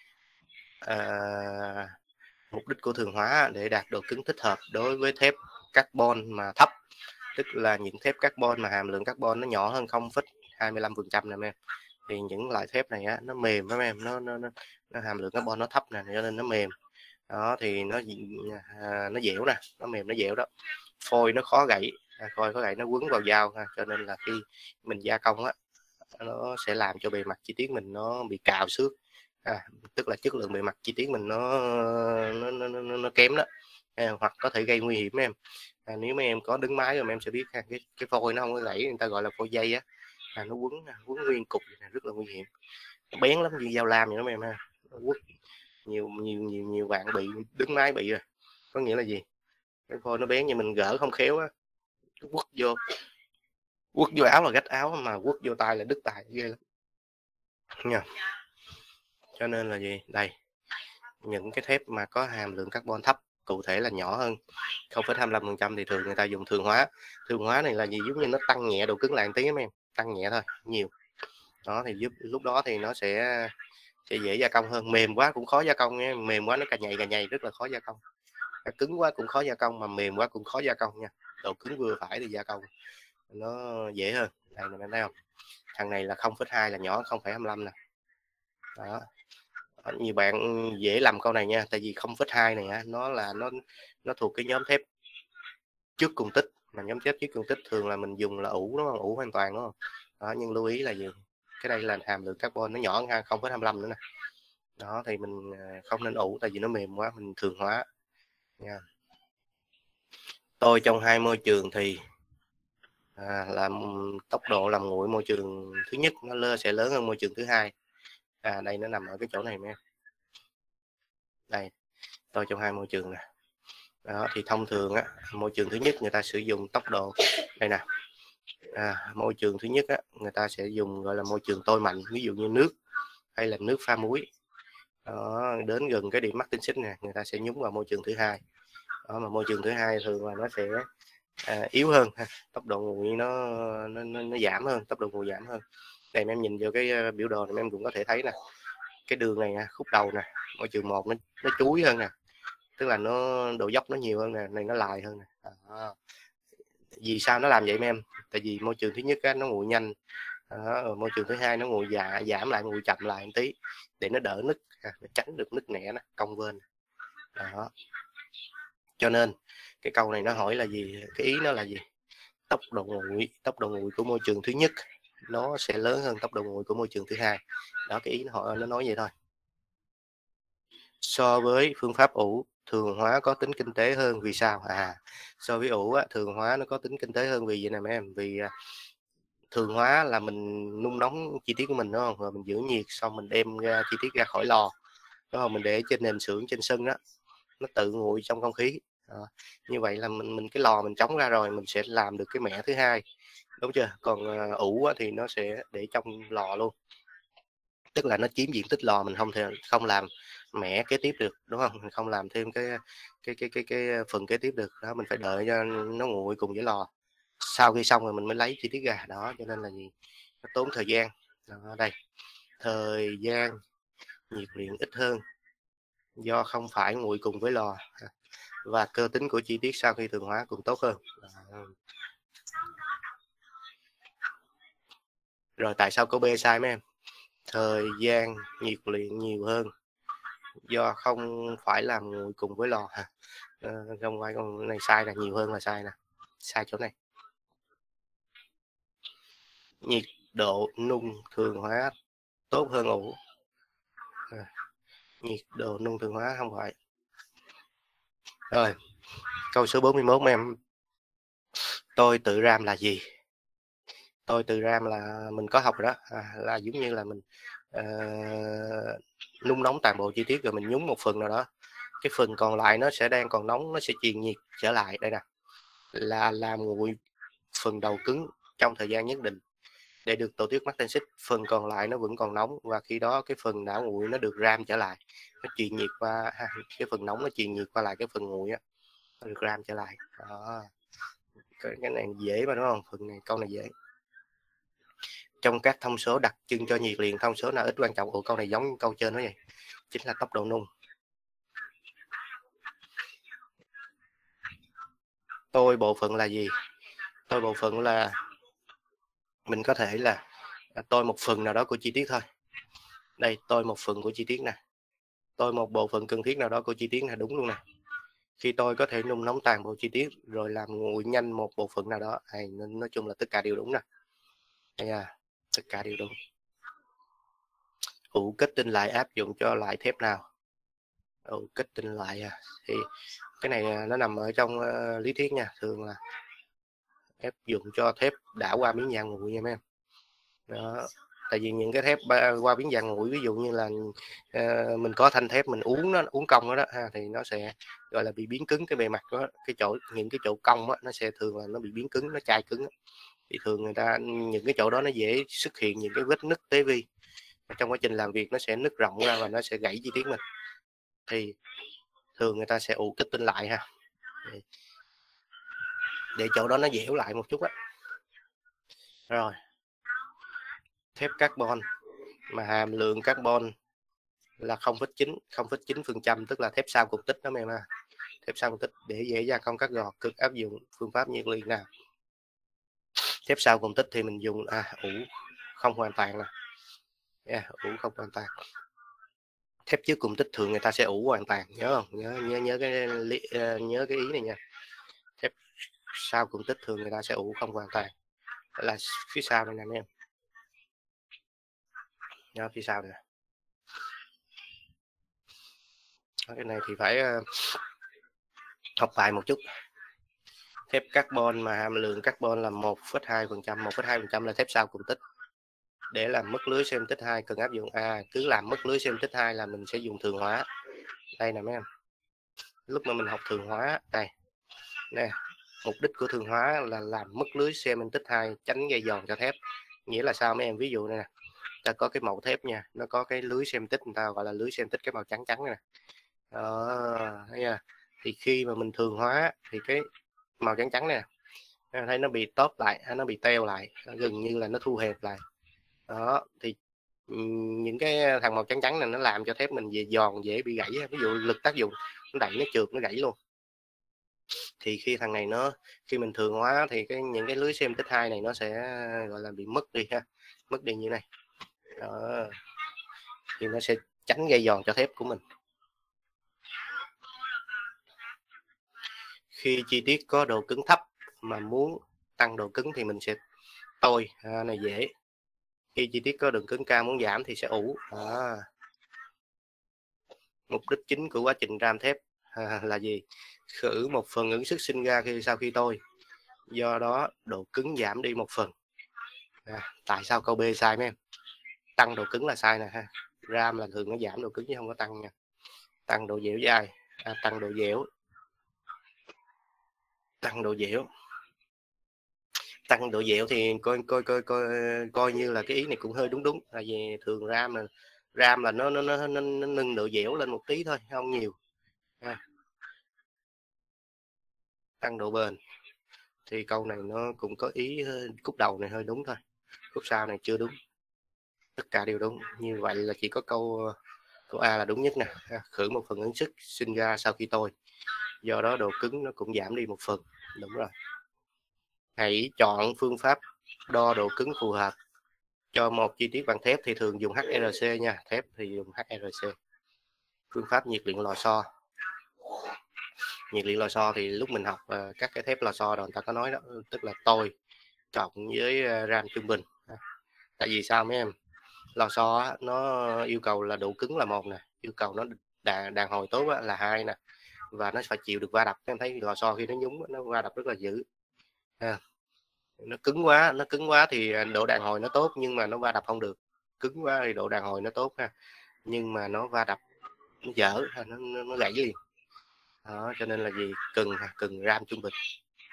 S2: mục đích của thường hóa để đạt độ cứng thích hợp đối với thép carbon mà thấp, tức là những thép carbon mà hàm lượng carbon nó nhỏ hơn 0,25% nè em. Thì những loại thép này á, nó mềm đó em, nó hàm lượng carbon nó thấp nè, cho nên nó mềm. Đó thì nó dẻo nè, nó mềm nó dẻo đó, phôi nó khó gãy, nó quấn vào dao, cho nên là khi mình gia công á, nó sẽ làm cho bề mặt chi tiết mình nó bị cào xước, tức là chất lượng bề mặt chi tiết mình nó kém đó, hoặc có thể gây nguy hiểm em. Nếu mấy em có đứng máy rồi em sẽ biết cái phôi nó không có gãy, người ta gọi là phôi dây á, nó quấn nguyên cục này, rất là nguy hiểm, nó bén lắm, như dao lam vậy đó mấy em ha. Quất nhiều bạn bị đứng máy bị rồi. Có nghĩa là gì? Cái phôi nó bén, như mình gỡ không khéo á, quất vô áo là gách áo, mà quất vô tay là đứt tay, ghê lắm nha. Cho nên là gì? Đây, những cái thép mà có hàm lượng carbon thấp, cụ thể là nhỏ hơn 0,25% thì thường người ta dùng thường hóa. Thường hóa này là gì? Giống như nó tăng nhẹ độ cứng lại một tí em, tăng nhẹ thôi, nhiều. Đó thì giúp lúc đó thì nó sẽ dễ gia công hơn. Mềm quá cũng khó gia công nha, mềm quá nó cà nhầy rất là khó gia công. Cứng quá cũng khó gia công, mà mềm quá cũng khó gia công nha. Độ cứng vừa phải thì gia công nó dễ hơn. Đây này em thấy không? Thằng này là 0,2 là nhỏ, 0,25 nè. Đó. Nhiều bạn dễ làm câu này nha, tại vì 0,2 này á, nó thuộc cái nhóm thép trước cùng tích, mà nhóm thép trước cùng tích thường là mình dùng là ủ, đúng không? Ủ hoàn toàn, đúng không? Đó, nhưng lưu ý là gì? Cái đây là hàm lượng carbon nó nhỏ hơn 0,25 nữa nè. Đó thì mình không nên ủ, tại vì nó mềm quá, mình thường hóa nha. Tôi trong hai môi trường thì làm tốc độ làm nguội môi trường thứ nhất nó sẽ lớn hơn môi trường thứ hai. Đây nó nằm ở cái chỗ này nha. Đây, tôi trong hai môi trường nè. Đó thì thông thường á, môi trường thứ nhất người ta sử dụng tốc độ đây nè. Môi trường thứ nhất á, người ta sẽ dùng gọi là môi trường tôi mạnh, ví dụ như nước hay là nước pha muối. Đó, đến gần cái điểm mắc tinh xích nè, người ta sẽ nhúng vào môi trường thứ hai. Đó, mà môi trường thứ hai thường là nó sẽ yếu hơn, tốc độ nguội nó giảm hơn, tốc độ nguội giảm hơn. Đây em nhìn vô cái biểu đồ này em cũng có thể thấy nè, cái đường này khúc đầu nè, môi trường 1 nó chuối hơn nè, tức là nó độ dốc nó nhiều hơn nè, này nó lài hơn nè. Vì sao nó làm vậy em? Tại vì môi trường thứ nhất nó nguội nhanh, môi trường thứ hai nó nguội giảm lại, nguội chậm lại một tí để nó đỡ nứt, để tránh được nứt nẻ nó cong vênh. Đó. Cho nên cái câu này nó hỏi là gì? Cái ý nó là gì? Tốc độ nguội của môi trường thứ nhất nó sẽ lớn hơn tốc độ nguội của môi trường thứ hai. Đó, cái ý nó nói vậy thôi. So với phương pháp ủ, thường hóa có tính kinh tế hơn, vì sao? So với ủ thường hóa nó có tính kinh tế hơn vì vậy nè mấy em, vì thường hóa là mình nung nóng chi tiết của mình, đúng không? Rồi mình giữ nhiệt, xong mình đem ra chi tiết ra khỏi lò, đúng không? Mình để trên nền xưởng trên sân đó, nó tự nguội trong không khí. Như vậy là mình cái lò mình chống ra rồi, mình sẽ làm được cái mẻ thứ hai, đúng chưa? Còn ủ thì nó sẽ để trong lò luôn, tức là nó chiếm diện tích lò, mình không làm mẻ kế tiếp được, đúng không? Mình không làm thêm cái phần kế tiếp được đó, mình phải đợi cho nó nguội cùng với lò, sau khi xong rồi mình mới lấy chi tiết ra. Đó cho nên là gì? Nó tốn thời gian. Đó, đây, thời gian nhiệt luyện ít hơn do không phải nguội cùng với lò, và cơ tính của chi tiết sau khi thường hóa cũng tốt hơn. Rồi tại sao câu B sai mấy em? Thời gian nhiệt luyện nhiều hơn do không phải làm nguội cùng với lò. Không phải, con này sai là nhiều hơn là sai nè, sai chỗ này. Nhiệt độ nung thường hóa tốt hơn ủ. Nhiệt độ nung thường hóa không phải. Rồi câu số 41 em. Tôi tự ram là gì? Tôi tự ram là mình có học rồi đó, là giống như là mình nung nóng toàn bộ chi tiết rồi mình nhúng một phần nào đó, cái phần còn lại nó sẽ đang còn nóng, nó sẽ truyền nhiệt trở lại. Đây nè, là làm nguội phần đầu cứng trong thời gian nhất định để được tổ tiết mắc xích. Phần còn lại nó vẫn còn nóng, và khi đó cái phần đã nguội nó được ram trở lại, nó truyền nhiệt qua cái phần nóng, nó truyền nhiệt qua lại cái phần nguội á, nó được ram trở lại đó. Cái này dễ mà đúng không? Phần này, câu này dễ. Trong các thông số đặc trưng cho nhiệt liền, thông số nào ít quan trọng? Ủa, câu này giống câu trên đó vậy, chính là tốc độ nung. Tôi bộ phận là gì? Tôi bộ phận là mình có thể là tôi một phần nào đó của chi tiết thôi. Đây, tôi một phần của chi tiết nè, tôi một bộ phận cần thiết nào đó của chi tiết là đúng luôn nè. Khi tôi có thể nung nóng toàn bộ chi tiết rồi làm nguội nhanh một bộ phận nào đó, nói chung là tất cả đều đúng nè. Đây tất cả đều đúng. Ủ kết tinh lại áp dụng cho loại thép nào? Ủ kết tinh lại thì cái này nó nằm ở trong lý thuyết nha, thường là áp dụng cho thép đã qua biến dạng nguội nha mấy em. Đó. Tại vì những cái thép qua biến dạng nguội, ví dụ như là mình có thanh thép mình uống cong đó, thì nó sẽ gọi là bị biến cứng cái bề mặt đó, những cái chỗ cong đó, nó sẽ thường là nó bị biến cứng, nó chai cứng đó. Thì thường người ta những cái chỗ đó nó dễ xuất hiện những cái vết nứt tế vi, trong quá trình làm việc nó sẽ nứt rộng ra và nó sẽ gãy chi tiết mình. Thì thường người ta sẽ ủ kết tinh lại để chỗ đó nó dẻo lại một chút á. Rồi, thép carbon mà hàm lượng carbon là 0,9%, tức là thép sao cục tích đó em ha. Thép sao cục tích để dễ gia công các gọt cực áp dụng phương pháp nhiệt liền nào? Thép sao cục tích thì mình dùng ủ không hoàn toàn nè, ủ không hoàn toàn. Thép trước cùng tích thường người ta sẽ ủ hoàn toàn, nhớ không? Nhớ cái ý này nha. Thép sau cùng tích thường người ta sẽ ủ không hoàn toàn, là phía sau này nè em. Nhớ phía sau này. Cái này thì phải học bài một chút. Thép carbon mà hàm lượng carbon là 1,2%, 1,2% là thép sau cùng tích. Để làm mất lưới xem tích 2 cần áp dụng cứ làm mất lưới xem tích 2 là mình sẽ dùng thường hóa. Đây nè mấy em. Lúc mà mình học thường hóa đây nè, mục đích của thường hóa là làm mất lưới xem tích 2, tránh gây giòn cho thép. Nghĩa là sao mấy em? Ví dụ này nè, ta có cái mẫu thép nha, nó có cái lưới xem tích, người ta gọi là lưới xem tích cái màu trắng trắng này nè. Đó, thấy chưa? Thì khi mà mình thường hóa thì cái màu trắng trắng này nè, thấy nó bị tóp lại, nó bị teo lại, gần như là nó thu hẹp lại. Đó, thì những cái thằng màu trắng trắng này nó làm cho thép mình giòn, dễ bị gãy. Ví dụ lực tác dụng nó đẩy nó trượt, nó gãy luôn. Thì khi mình thường hóa thì những cái lưới xem tích 2 này nó sẽ gọi là bị mất đi ha, mất đi như này. Đó. Thì nó sẽ tránh gây giòn cho thép của mình. Khi chi tiết có độ cứng thấp mà muốn tăng độ cứng thì mình sẽ này dễ. Khi chi tiết có độ cứng cao muốn giảm thì sẽ ủ. Mục đích chính của quá trình ram thép là gì? Khử một phần ứng sức sinh ra sau khi tôi, do đó độ cứng giảm đi một phần. Tại sao câu B sai mấy em? Tăng độ cứng là sai nè ha. Ram là thường nó giảm độ cứng chứ không có tăng nha. Tăng độ dẻo dai, tăng độ dẻo, tăng độ thì coi như là cái ý này cũng hơi đúng. Là vì thường ram là nó nâng độ dẻo lên một tí thôi, không nhiều. Tăng độ bền thì câu này nó cũng có ý, khúc đầu này hơi đúng thôi, khúc sau này chưa đúng. Tất cả đều đúng. Như vậy là chỉ có câu Câu A là đúng nhất nè. Khử một phần ứng sức sinh ra sau khi tôi, do đó độ cứng nó cũng giảm đi một phần. Đúng rồi. Hãy chọn phương pháp đo độ cứng phù hợp cho một chi tiết bằng thép, thì thường dùng HRC nha, thép thì dùng HRC. Phương pháp nhiệt luyện lò xo. Nhiệt luyện lò xo thì lúc mình học các cái thép lò xo rồi người ta có nói đó, tức là tôi cộng với ram trung bình. Tại vì sao mấy em? Lò xo á, nó yêu cầu là độ cứng là một nè, yêu cầu nó đàn hồi tốt á, là hai nè, và nó phải chịu được va đập. Em thấy lò xo khi nó nhúng nó va đập rất là dữ. Nó cứng quá thì độ đàn hồi nó tốt, nhưng mà nó va đập không được. Cứng quá thì độ đàn hồi nó tốt ha, nhưng mà nó va đập nó dở, nó gãy liền. Đó, cho nên là gì, cần ram trung bình.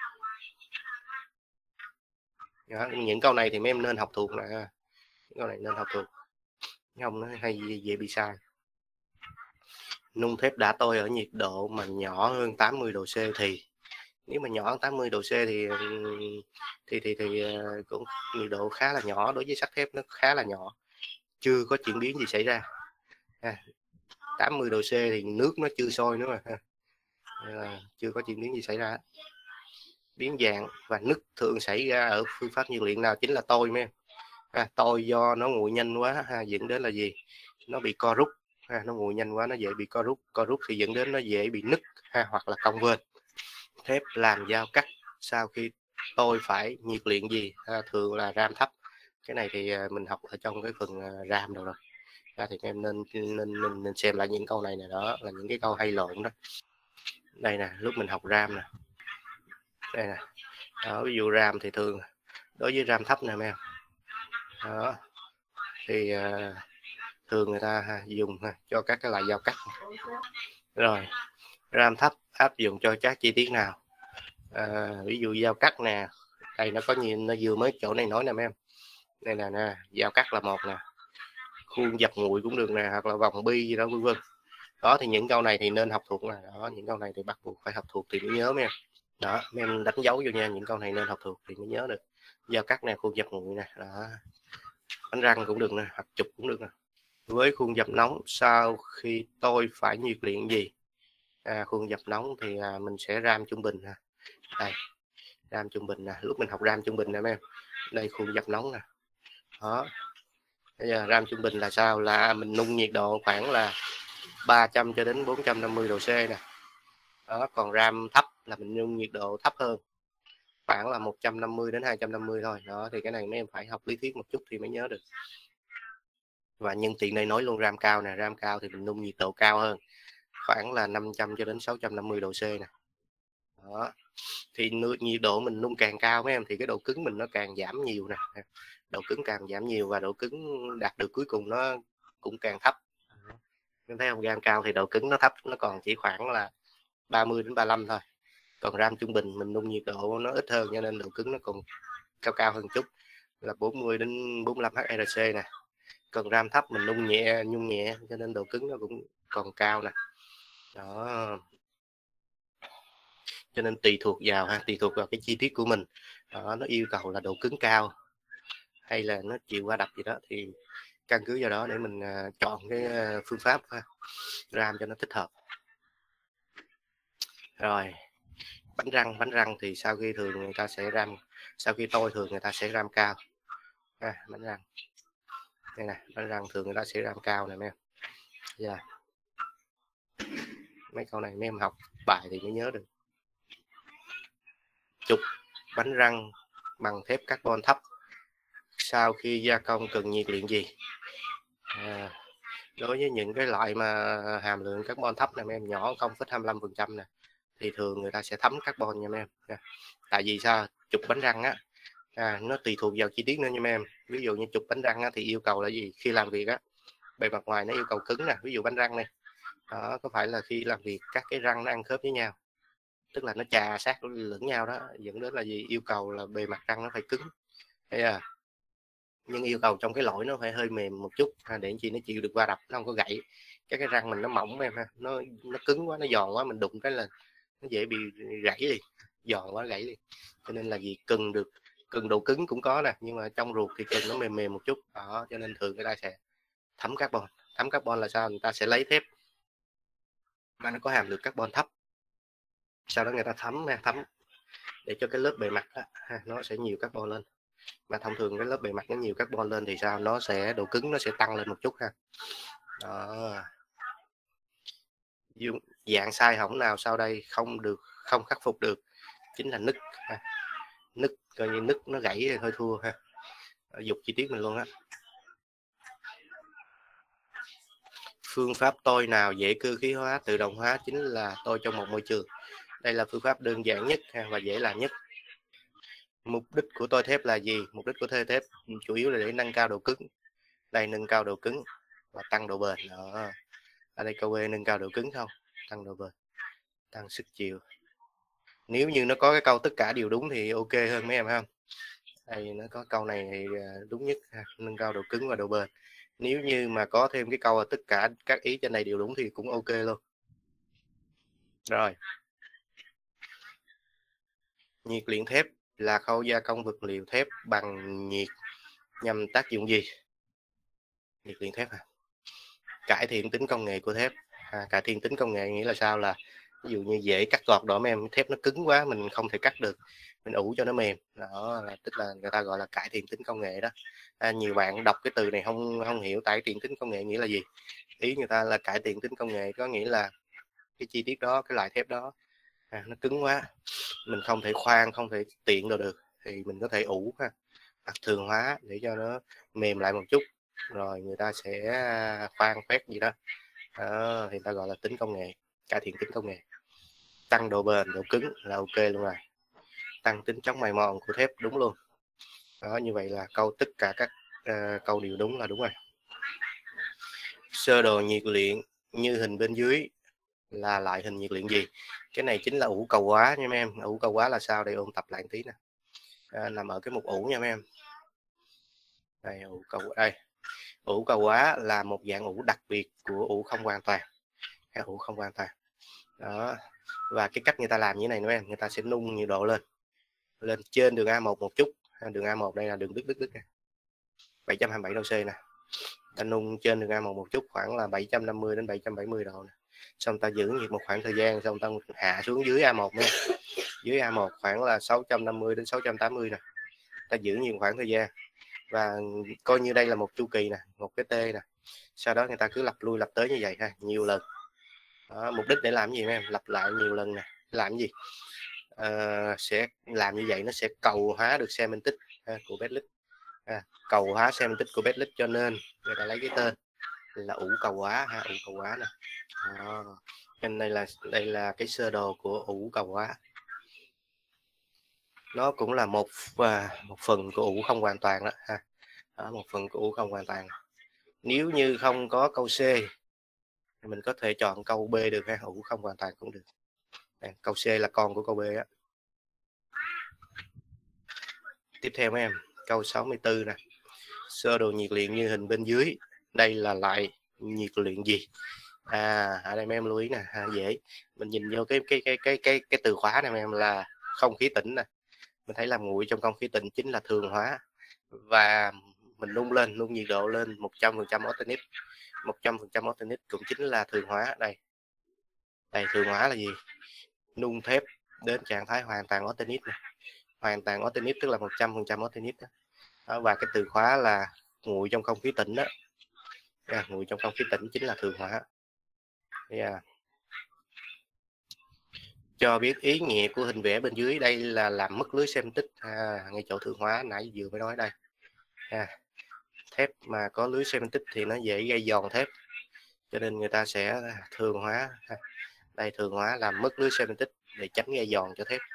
S2: Đó, những câu này thì mấy em nên học thuộc nè, câu này nên học thuộc, không nó hay dễ bị sai. Nung thép đá tôi ở nhiệt độ mà nhỏ hơn 80 độ C thì, nếu mà nhỏ hơn 80 độ C thì cũng nhiệt độ khá là nhỏ, đối với sắt thép nó khá là nhỏ, chưa có chuyển biến gì xảy ra. 80 độ C thì nước nó chưa sôi nữa mà, chưa có chuyển biến gì xảy ra. Biến dạng và nứt thường xảy ra ở phương pháp nhiệt luyện nào? Chính là tôi mấy em. Tôi do nó nguội nhanh quá dẫn đến là gì, nó bị co rút. Nó nguội nhanh quá nó dễ bị co rút thì dẫn đến nó dễ bị nứt hoặc là cong vênh. Thép làm dao cắt sau khi tôi phải nhiệt luyện gì? Thường là ram thấp. Cái này thì mình học ở trong cái phần ram rồi. Thì em nên xem lại những câu này nè, đó là những cái câu hay lộn đó. Đây nè, lúc mình học ram nè, đây nè, đó, ví dụ ram thì thường đối với ram thấp nè em, đó thì thường người ta dùng cho các cái loại dao cắt. Rồi ram thấp áp dụng cho các chi tiết nào? Ví dụ dao cắt nè, đây nó có nhiều, nó vừa mới chỗ này nói nè em, đây nè, dao cắt là một nè, khuôn dập nguội cũng được nè, hoặc là vòng bi gì đó vân vân. Đó thì những câu này thì nên học thuộc nè, đó những câu này thì bắt buộc phải học thuộc thì mới nhớ mấy em. Đó mấy em đánh dấu vô nha, những câu này nên học thuộc thì mới nhớ được. Dao cắt nè, khuôn dập nguội nè, đó, bánh răng cũng được nè, hoặc chụp cũng được nè. Với khuôn dập nóng sau khi tôi phải nhiệt luyện gì? Khuôn dập nóng thì mình sẽ ram trung bình nè, đây ram trung bình nè, lúc mình học ram trung bình nè mấy em, đây khuôn dập nóng nè, đó. Bây giờ ram trung bình là sao? Là mình nung nhiệt độ khoảng là 300 cho đến 450 độ C nè. Đó, còn ram thấp là mình nung nhiệt độ thấp hơn, khoảng là 150 đến 250 thôi. Đó thì cái này mấy em phải học lý thuyết một chút thì mới nhớ được. Và nhân tiện đây nói luôn ram cao nè, ram cao thì mình nung nhiệt độ cao hơn, khoảng là 500 cho đến 650 độ C nè. Đó. Thì nhiệt độ mình nung càng cao mấy em thì cái độ cứng mình nó càng giảm nhiều nè. Độ cứng càng giảm nhiều và độ cứng đạt được cuối cùng nó cũng càng thấp. Em thấy không, ram cao thì độ cứng nó thấp, nó còn chỉ khoảng là 30 đến 35 thôi. Còn ram trung bình mình nung nhiệt độ nó ít hơn cho nên độ cứng nó còn cao hơn chút, là 40 đến 45 HRC nè. Còn ram thấp mình nung nhẹ cho nên độ cứng nó cũng còn cao nè. Đó. Cho nên tùy thuộc vào cái chi tiết của mình. Đó, nó yêu cầu là độ cứng cao hay là nó chịu va đập gì đó thì căn cứ vào đó để mình chọn cái phương pháp ram cho nó thích hợp. Rồi bánh răng thì sau khi thường người ta sẽ ram, sau khi tôi thường người ta sẽ ram cao. Bánh răng đây nè, bánh răng thường người ta sẽ ram cao nè mấy em. Mấy câu này mấy em học bài thì mới nhớ được. Chụp bánh răng bằng thép carbon thấp sau khi gia công cần nhiệt luyện gì? Đối với những cái loại mà hàm lượng carbon thấp này mấy em, nhỏ 0,25% nè, thì thường người ta sẽ thấm carbon nha mấy em. Tại vì sao? Chụp bánh răng á, nó tùy thuộc vào chi tiết nữa nha mấy em. Ví dụ như chụp bánh răng á, thì yêu cầu là gì? Khi làm việc á, bề mặt ngoài nó yêu cầu cứng nè, ví dụ bánh răng này, đó, có phải là khi làm việc các cái răng nó ăn khớp với nhau, tức là nó chà sát lẫn nhau đó, dẫn đến là gì? Yêu cầu là bề mặt răng nó phải cứng. Nhưng yêu cầu trong cái lỗi nó phải hơi mềm một chút để chi nó chịu được va đập, nó không có gãy. Cái răng mình nó mỏng em ha, nó cứng quá, nó giòn quá, mình đụng cái là nó dễ bị gãy liền, giòn quá gãy liền. Cho nên là gì, cần độ cứng cũng có nè, nhưng mà trong ruột thì cần nó mềm một chút đó, cho nên thường người ta sẽ thấm Thấm carbon là sao? Người ta sẽ lấy thép mà nó có hàm lượng carbon thấp, sau đó người ta thấm để cho cái lớp bề mặt đó, nó sẽ nhiều carbon lên. Mà thông thường cái lớp bề mặt nó nhiều carbon lên thì sao? Nó sẽ độ cứng nó sẽ tăng lên một chút ha. Đó. Dạng sai hỏng nào sau đây không khắc phục được chính là nứt ha. Nứt coi như nứt nó gãy thì thôi thua ha. Dục chi tiết mình luôn á. Phương pháp tôi nào dễ cơ khí hóa tự động hóa chính là tôi trong một môi trường. Đây là phương pháp đơn giản nhất và dễ làm nhất. Mục đích của tôi thép là gì? Mục đích của tôi thép chủ yếu là để nâng cao độ cứng. Đây, nâng cao độ cứng và tăng độ bền. Đó. Ở đây câu B nâng cao độ cứng không? Tăng độ bền, tăng sức chịu. Nếu như nó có cái câu tất cả đều đúng thì ok hơn mấy em không? Đây nó có câu này thì đúng nhất, nâng cao độ cứng và độ bền. Nếu như mà có thêm cái câu là tất cả các ý trên này đều đúng thì cũng ok luôn. Rồi. Nhiệt luyện thép là khâu gia công vật liệu thép bằng nhiệt nhằm tác dụng gì? Nhiệt luyện thép cải thiện tính công nghệ của thép. Cải thiện tính công nghệ nghĩa là sao? Là ví dụ như dễ cắt gọt đó mấy em, thép nó cứng quá mình không thể cắt được, mình ủ cho nó mềm. Đó là tức là người ta gọi là cải thiện tính công nghệ đó. Nhiều bạn đọc cái từ này không hiểu cải thiện tính công nghệ nghĩa là gì. Ý người ta là cải thiện tính công nghệ có nghĩa là cái chi tiết đó, cái loại thép đó nó cứng quá, mình không thể khoan, không thể tiện được thì mình có thể ủ hoặc thường hóa để cho nó mềm lại một chút, rồi người ta sẽ khoan khoét gì đó. Thì người ta gọi là tính công nghệ, cải thiện tính công nghệ. Tăng độ bền, độ cứng là ok luôn rồi. Tăng tính chống mài mòn của thép đúng luôn. Đó, như vậy là tất cả các câu đều đúng là đúng rồi. Sơ đồ nhiệt luyện như hình bên dưới là loại hình nhiệt luyện gì? Cái này chính là ủ cầu hóa nha mấy em. Ủ cầu hóa là sao? Đây ôn tập lại một tí nè. Nằm ở cái mục ủ nha mấy em. Đây, ủ cầu hóa là một dạng ủ đặc biệt của ủ không hoàn toàn. Ủ không hoàn toàn. Đó. Và cái cách người ta làm như thế này nữa em, người ta sẽ nung nhiệt độ lên trên đường A1 một chút. Đường A1 đây là đường Đức 727 độ C nè. Ta nung trên đường A1 một chút, khoảng là 750 đến 770 độ nè. Xong ta giữ nhiệt một khoảng thời gian, xong ta hạ xuống dưới A1 nha. Dưới A1 khoảng là 650 đến 680 nè. Ta giữ nhiệt khoảng thời gian và coi như đây là một chu kỳ nè, một cái T nè. Sau đó người ta cứ lặp lui lặp tới như vậy ha, nhiều lần. Đó, mục đích để làm gì em? Lặp lại nhiều lần nè. Làm gì? Sẽ làm như vậy nó sẽ cầu hóa được cementit của Bedlit. Cầu hóa cementit của Bedlit, cho nên người ta lấy cái tên là ủ cầu hóa ủ cầu hóa nè. Nên đây là cái sơ đồ của ủ cầu hóa. Nó cũng là một phần của ủ không hoàn toàn đó ha. Một phần của ủ không hoàn toàn. Nếu như không có câu C thì mình có thể chọn câu B được ha, ủ không hoàn toàn cũng được. Câu C là con của câu B á. Tiếp theo mấy em, câu 64 nè. Sơ đồ nhiệt luyện như hình bên dưới, đây là loại nhiệt luyện gì? Ở đây mấy em lưu ý nè, dễ. Mình nhìn vô cái từ khóa này mấy em là không khí tĩnh nè. Mình thấy làm nguội trong không khí tĩnh chính là thường hóa, và mình nung nhiệt độ lên 100% Austenit. 100% Austenit cũng chính là thường hóa. Đây thường hóa là gì? Nung thép đến trạng thái hoàn toàn Austenit này. Hoàn toàn Austenit tức là 100% Austenit đó. Và cái từ khóa là nguội trong không khí tĩnh đó. Nguội trong không khí tĩnh chính là thường hóa. Cho biết ý nghĩa của hình vẽ bên dưới, đây là làm mất lưới cementit ngay chỗ thường hóa nãy vừa mới nói đây. Thép mà có lưới cementit thì nó dễ gây giòn thép, cho nên người ta sẽ thường hóa. Đây thường hóa làm mất lưới cementit để tránh gây giòn cho thép.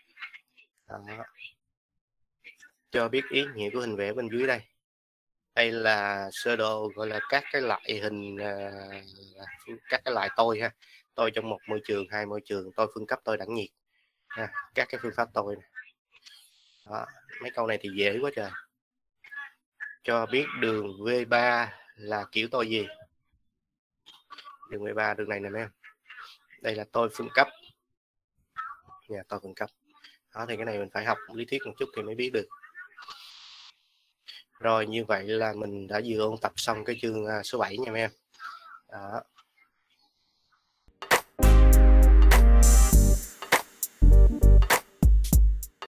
S2: Cho biết ý nghĩa của hình vẽ bên dưới đây. Đây là sơ đồ gọi là các cái loại hình, các cái loại tôi ha. Tôi trong một môi trường, hai môi trường, tôi phương cấp, tôi đẳng nhiệt. Các cái phương pháp tôi này. Đó, mấy câu này thì dễ quá trời. Cho biết đường V3 là kiểu tôi gì? Đường V3, đường này nè mấy em. Đây là tôi phương cấp. Tôi phương cấp. Đó, thì cái này mình phải học lý thuyết một chút thì mới biết được. Rồi như vậy là mình đã vừa ôn tập xong cái chương số 7 nha mấy em. Đó.